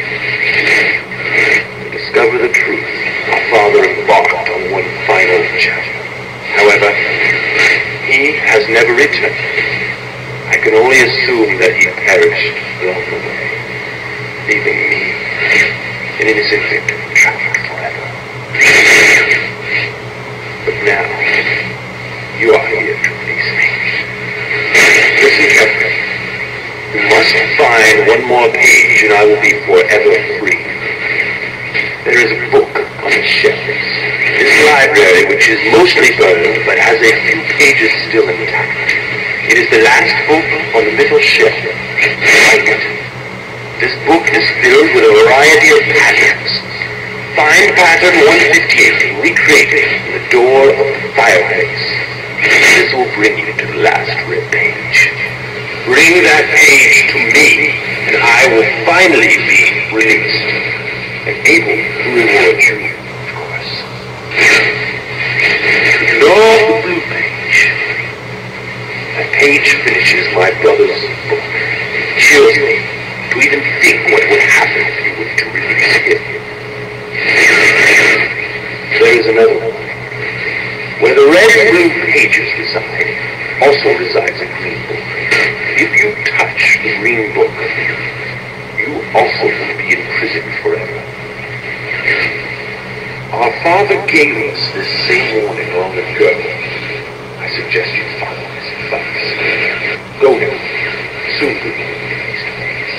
To discover the truth, our father embarked on one final chapter. However, he has never returned. I can only assume that he perished along the way, leaving me, an innocent victim, trapped forever. But now, you are here to release me. Listen carefully. You must find one more page and I will be forever free. There is a book on the shelves. This library, which is mostly burned, but has a few pages still intact. It is the last book on the middle shelf. Find it. This book is filled with a variety of patterns. Find pattern 158 recreated in the door of the fireplace. This will bring you to the last red page. Bring that page to me, and I will finally be released, and able to reward you, of course. Draw the blue page. That page finishes my brother's book. It chills me to even think what would happen if you were to release him. There is another one. Where the red and blue pages reside, also resides a green book. If you touch the green book, you also will be imprisoned forever. Our father gave us this same warning long ago. I suggest you follow his advice. Go now. Soon we will be face to face.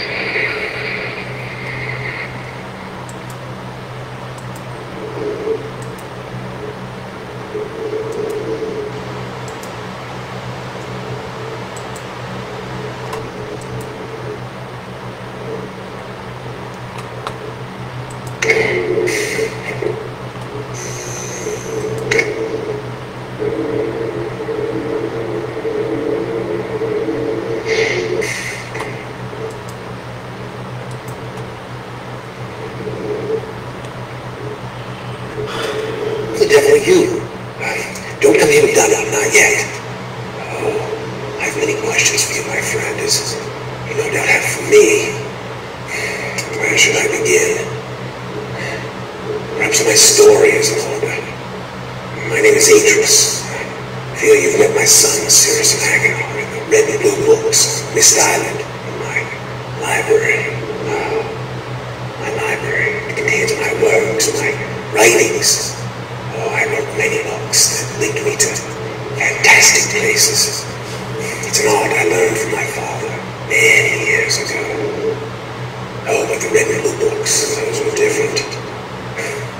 You. Don't tell me you've done it, not yet. Oh, I have many questions for you, my friend, as you no doubt have for me. Where should I begin? Perhaps my story is in order. My name is Idris. I feel you've met my son, Sirius of Achenar, in the red and blue books, Mist Island, in my library. Oh, my library. It contains my works, my writings. Oh, I wrote many books that linked me to fantastic places. It's an art I learned from my father many years ago. Oh, but the red and blue books, those were different.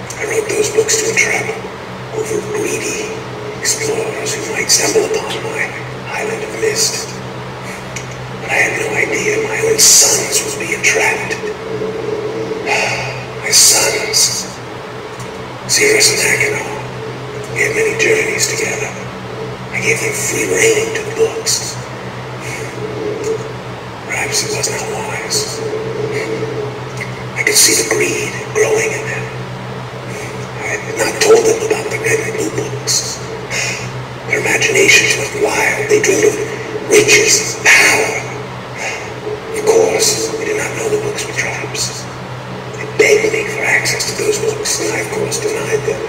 Sirius and Agenor. We had many journeys together. I gave them free rein to the books. Perhaps it was not wise. I could see the greed growing in them. I had not told them about the red and blue books. Their imaginations went wild. They dreamed of riches, power. Of course, they did not know the books were traps. They begged me for access to those books, and I, of course, denied them.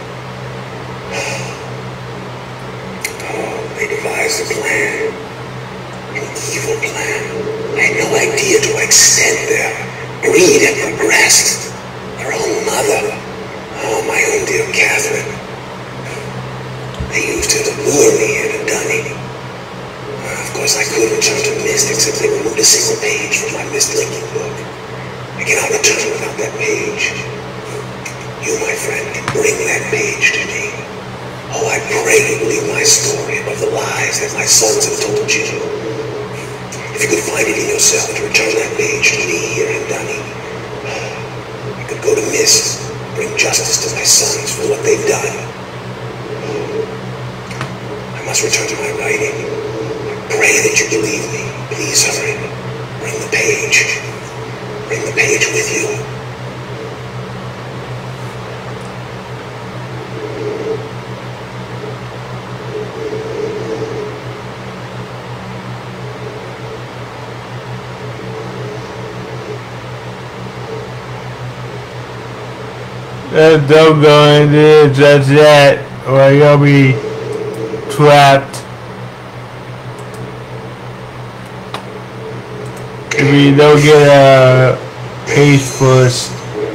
Oh, they devised a plan. An evil plan. I had no idea to what extent their greed had progressed. Their own mother. Oh, my own dear Catherine. They used her to lure me into Dunning. Of course, I couldn't return to Mist except they removed a single page from my Mist linking book. I cannot return without that page. You, my friend, can bring that page to me. Oh, I pray you believe my story above the lies that my sons have told you. If you could find it in yourself to return that page to me here in Dunning, I could go to Mist, bring justice to my sons for what they've done. I must return to my writing. I pray that you believe me. Please hurry. Bring the page. Bring the page with you. Don't go into it just yet, or you'll be trapped. If you don't get a page first.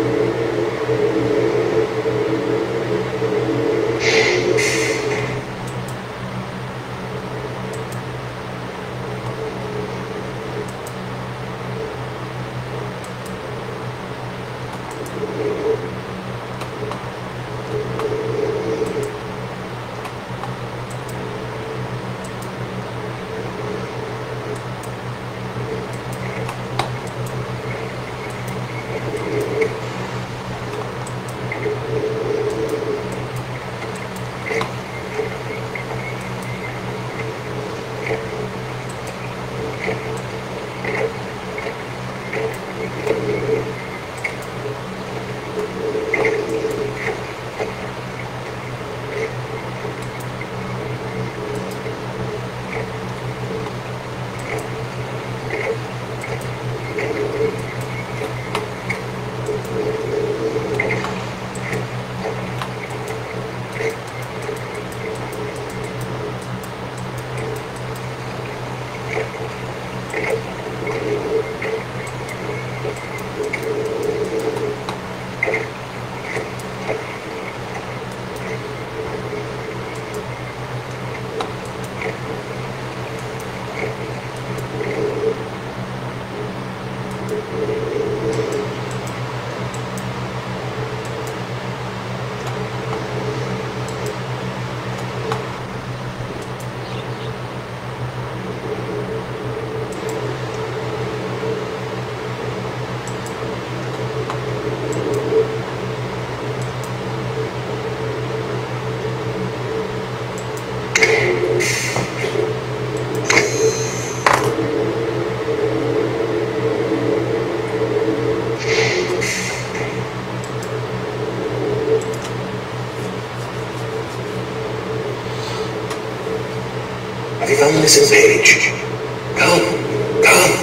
Have you found the missing page? Come, come.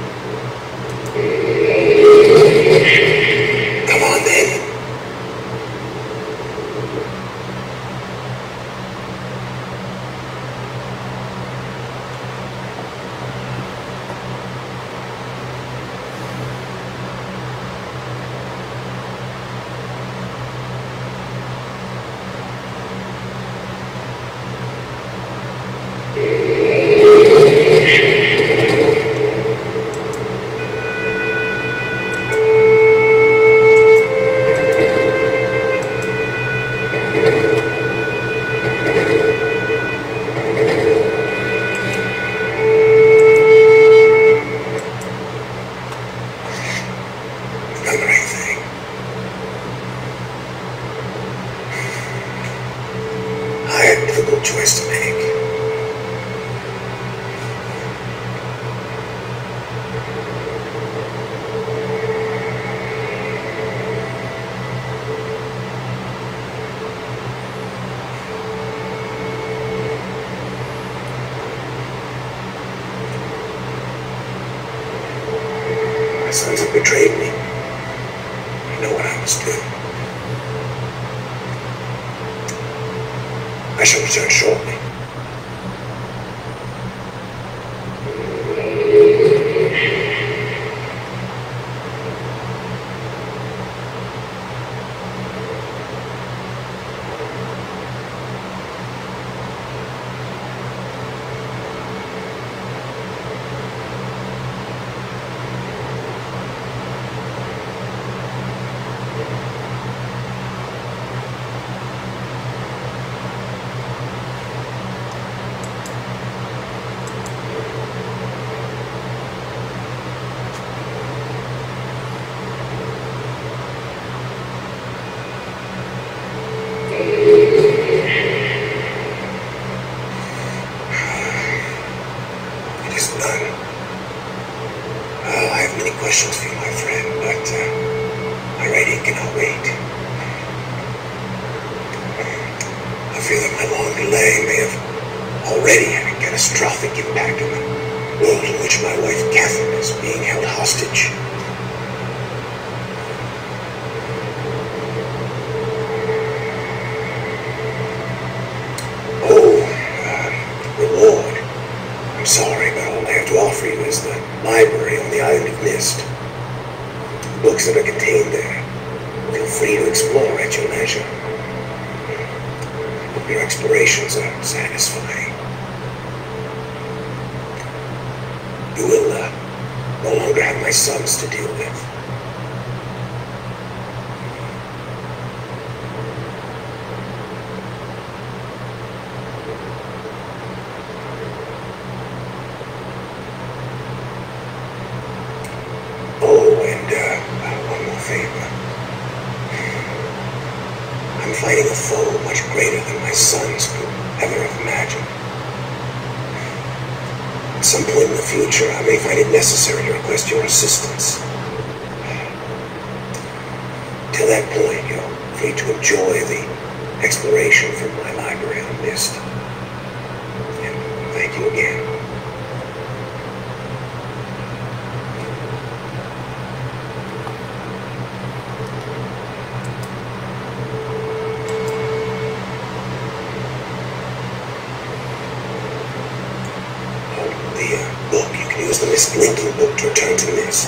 Come on then. Still, I shall return shortly. Questions for you, my friend, but my rating cannot wait. I feel that my long delay may have already had a catastrophic impact on the world in which my wife Catherine is being held hostage. Reward. I'm sorry, but all I have to offer you is the library on the island of Mist. The books that are contained there. Feel free to explore at your leisure. Hope your explorations are satisfying. You will no longer have my sons to deal with. I'm fighting a foe much greater than my sons could ever have imagined. At some point in the future, I may find it necessary to request your assistance. Till that point, you're free to enjoy the exploration from my library on Mist. And thank you again. Book. You can use the Mist linking book to return to the Mist.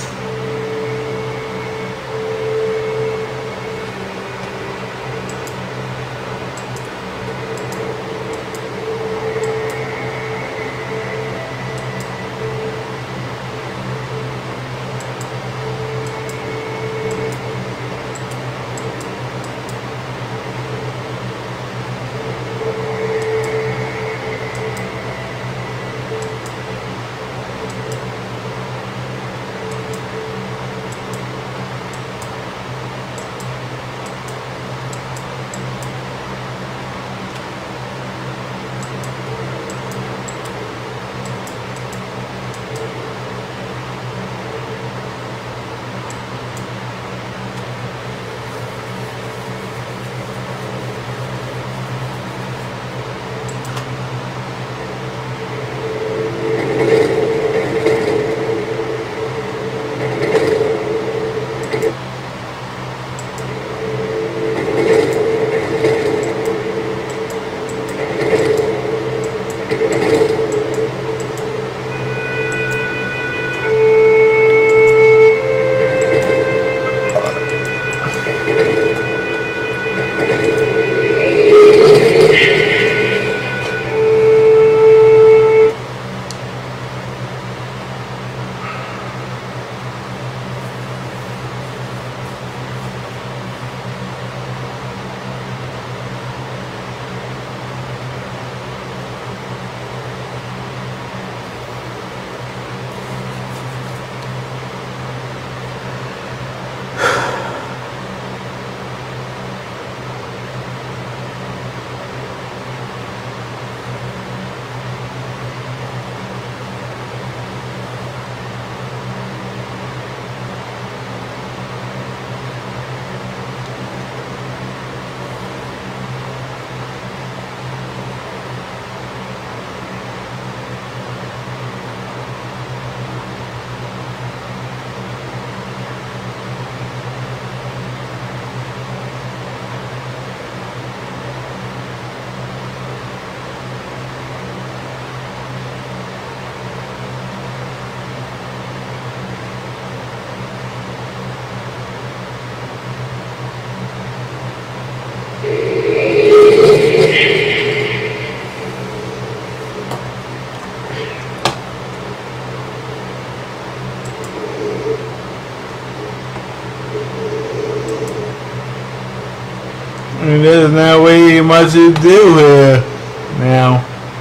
And there's not really much to do here now.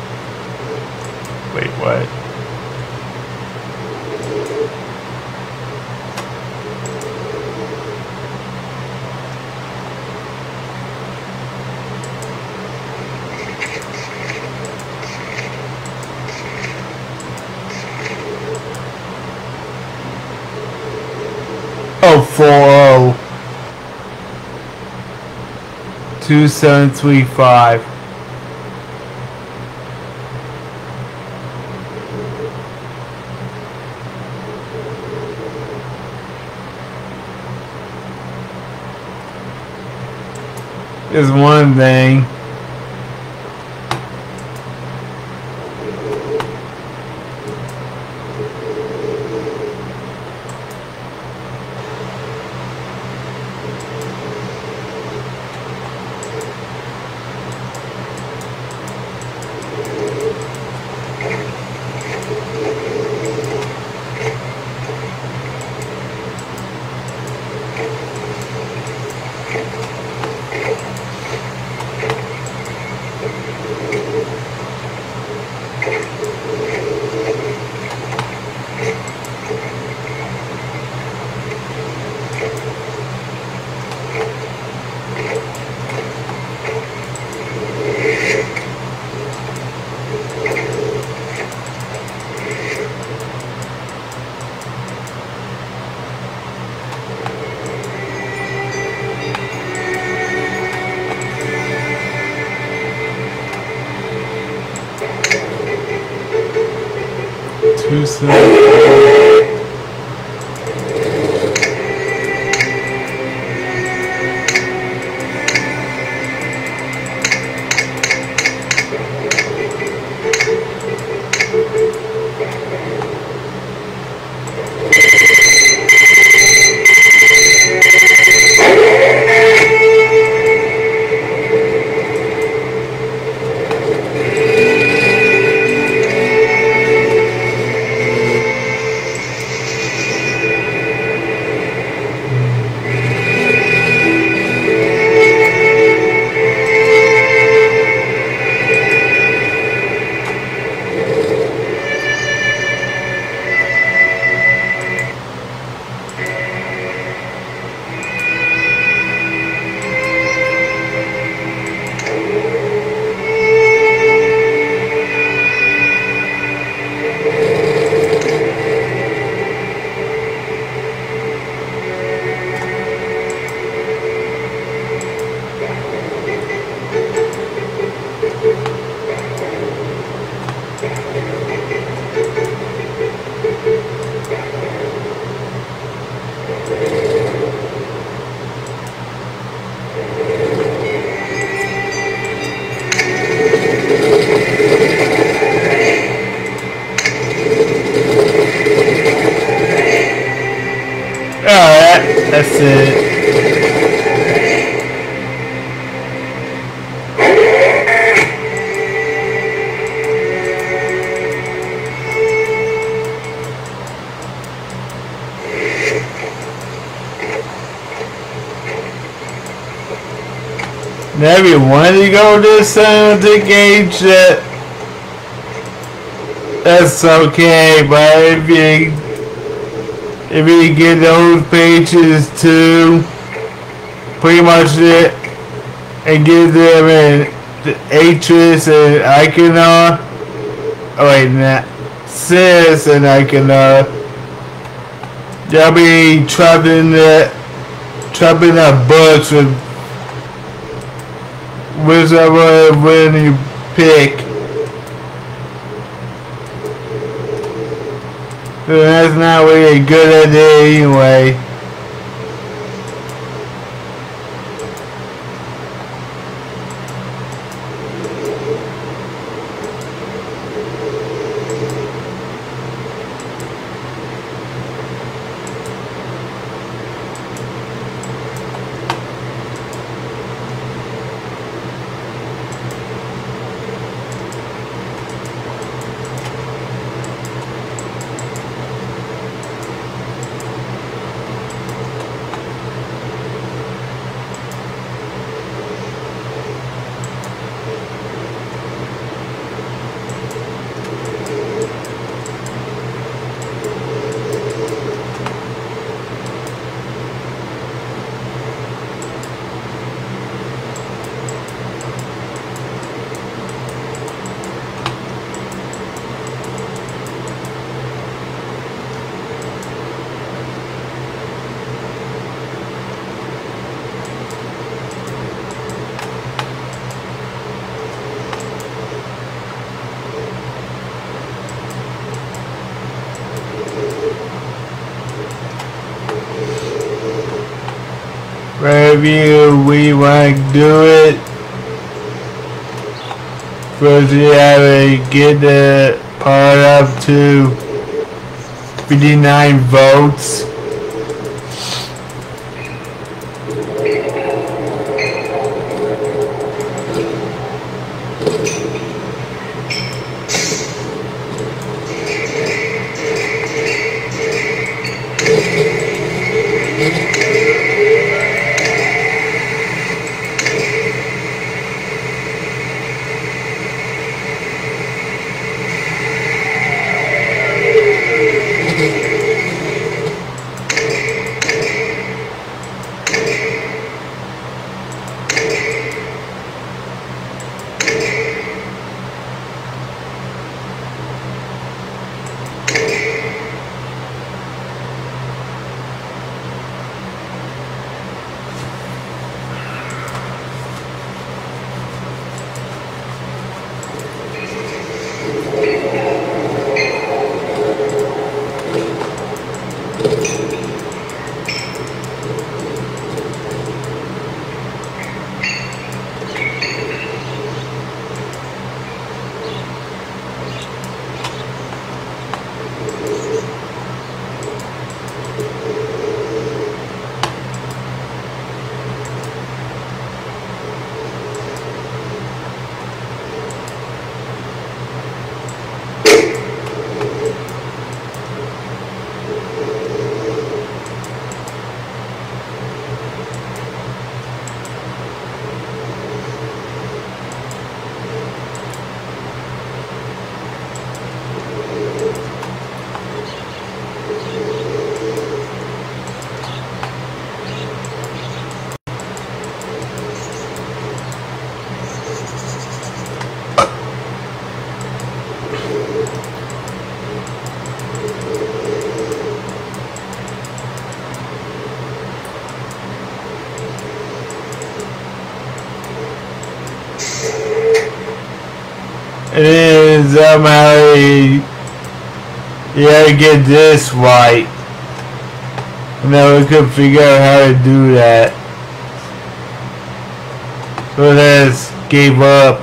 Wait, what? Oh, 40 2735. Is one thing. That's it. Maybe when you go this to gauge that, that's okay, but if you get those pages too, pretty much it, and get them in Atris and Iconar, oh wait, not Sis and Iconar, they'll be trapping the books with whichever one you pick. So that's not really a good idea anyway. review we want to do it. First we have to get the part up to 59 votes. And then somehow you gotta get this right. And then we could figure out how to do that. So let's give up.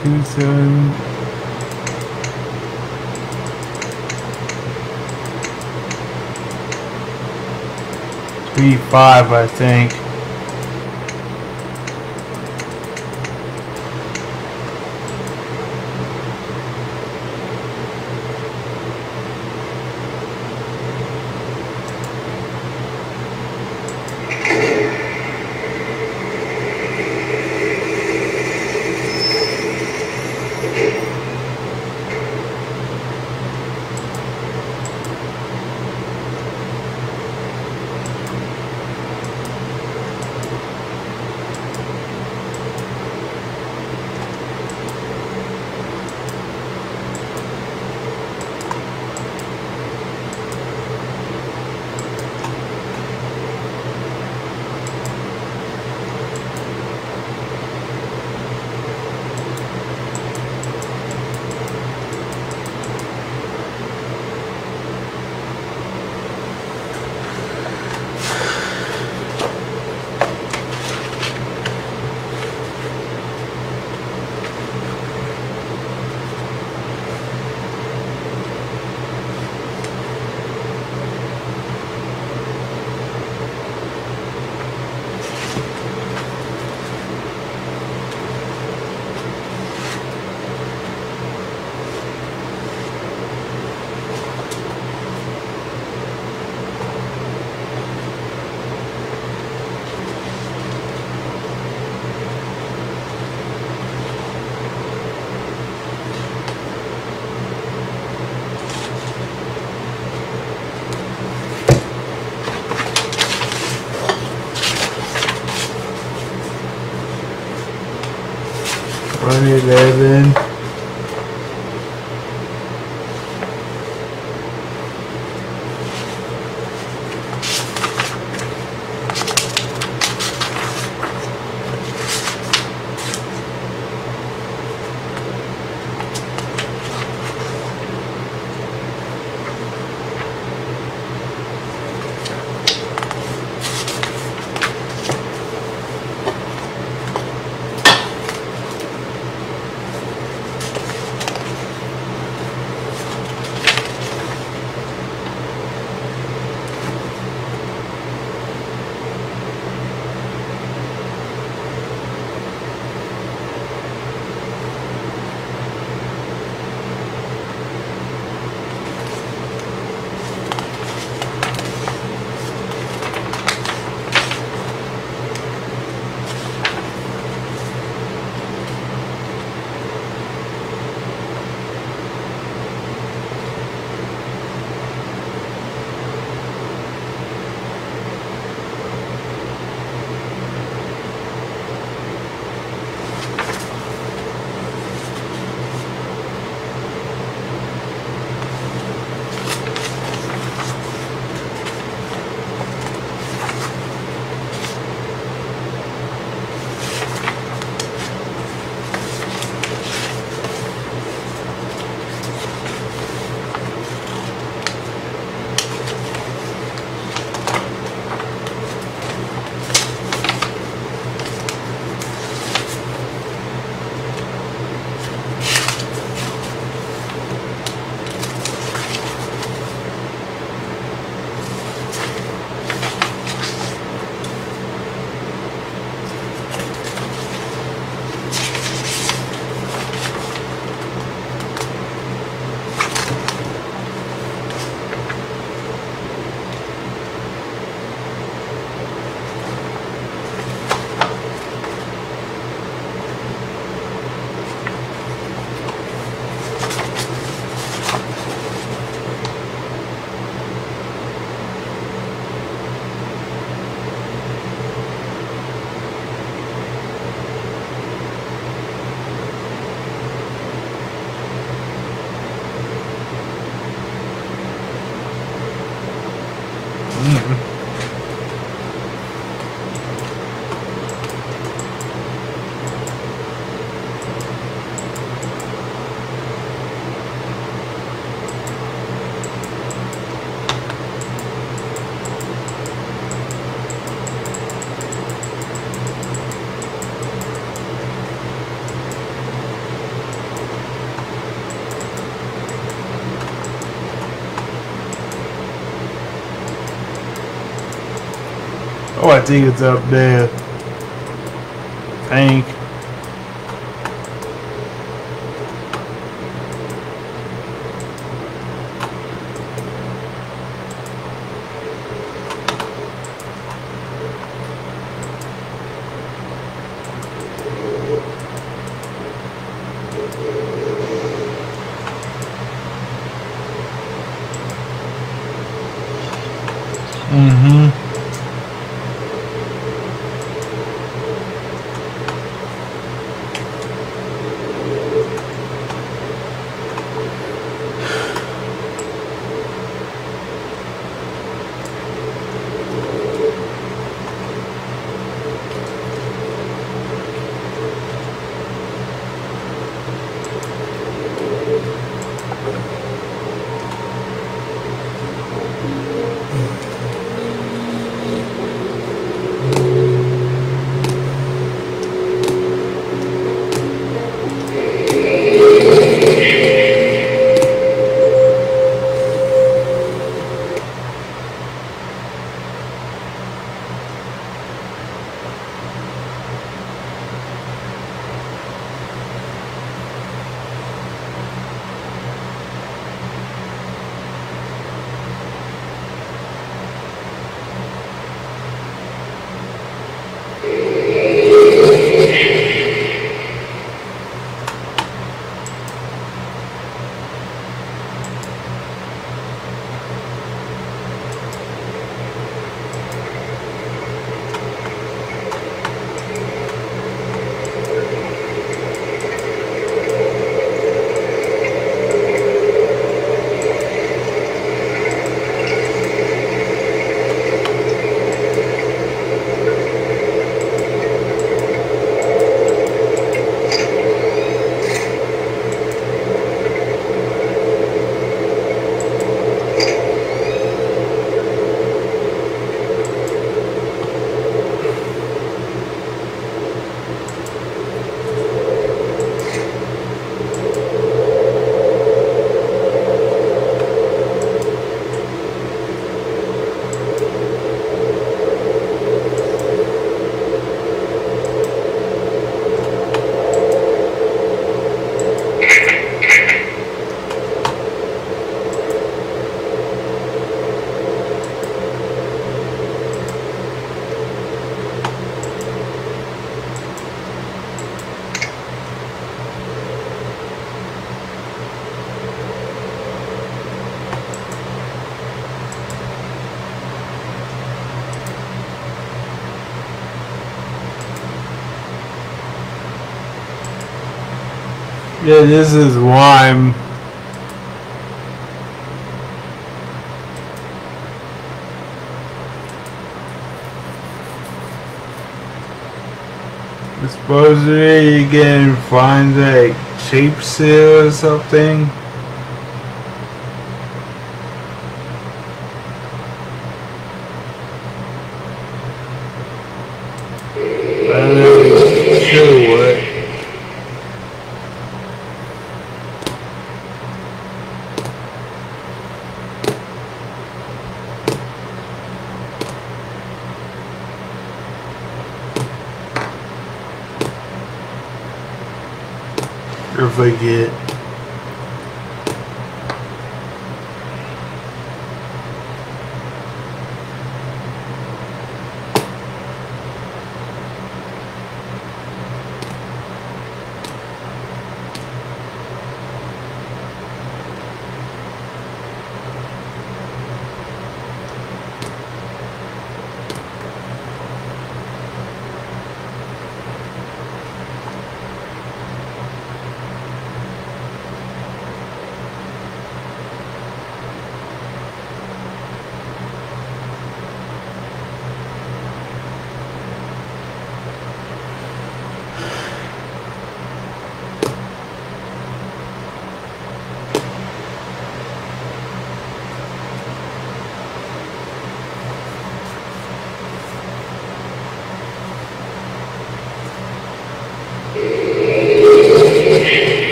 27. 3.5, I think. Run 11. I think it's up there. Tank. Yeah, this is why I'm supposedly you can find like cheap seal or something. I'm not sure what. Or forget.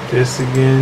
This again.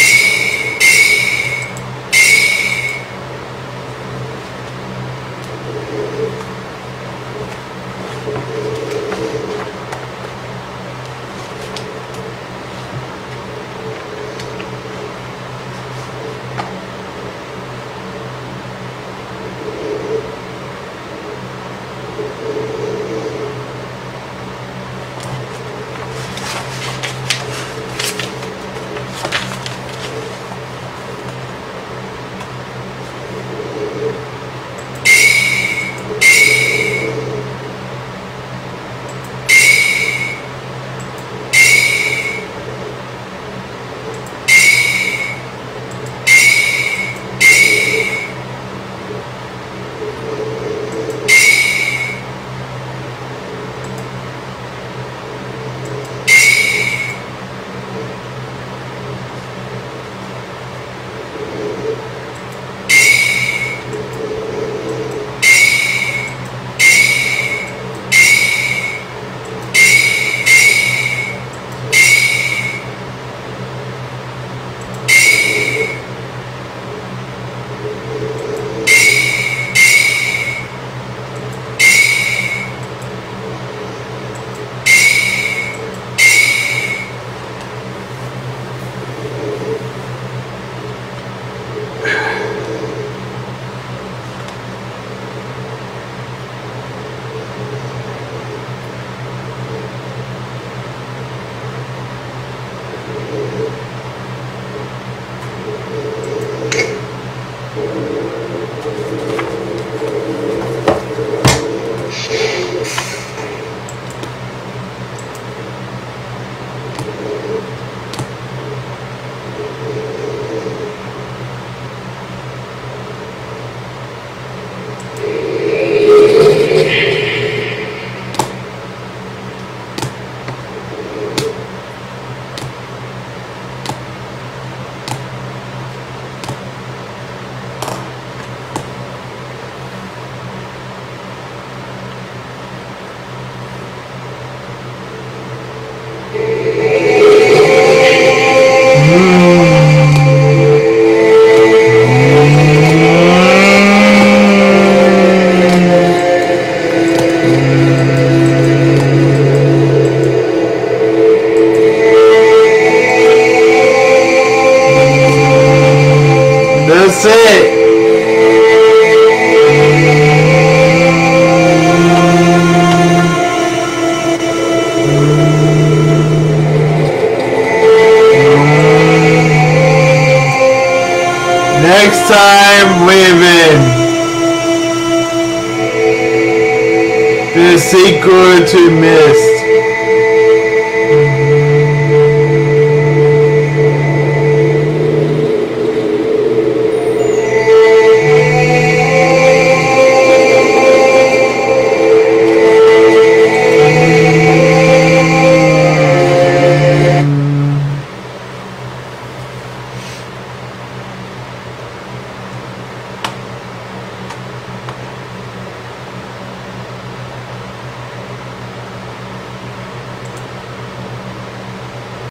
That's it. Next time, Raven. The sequel to Myst.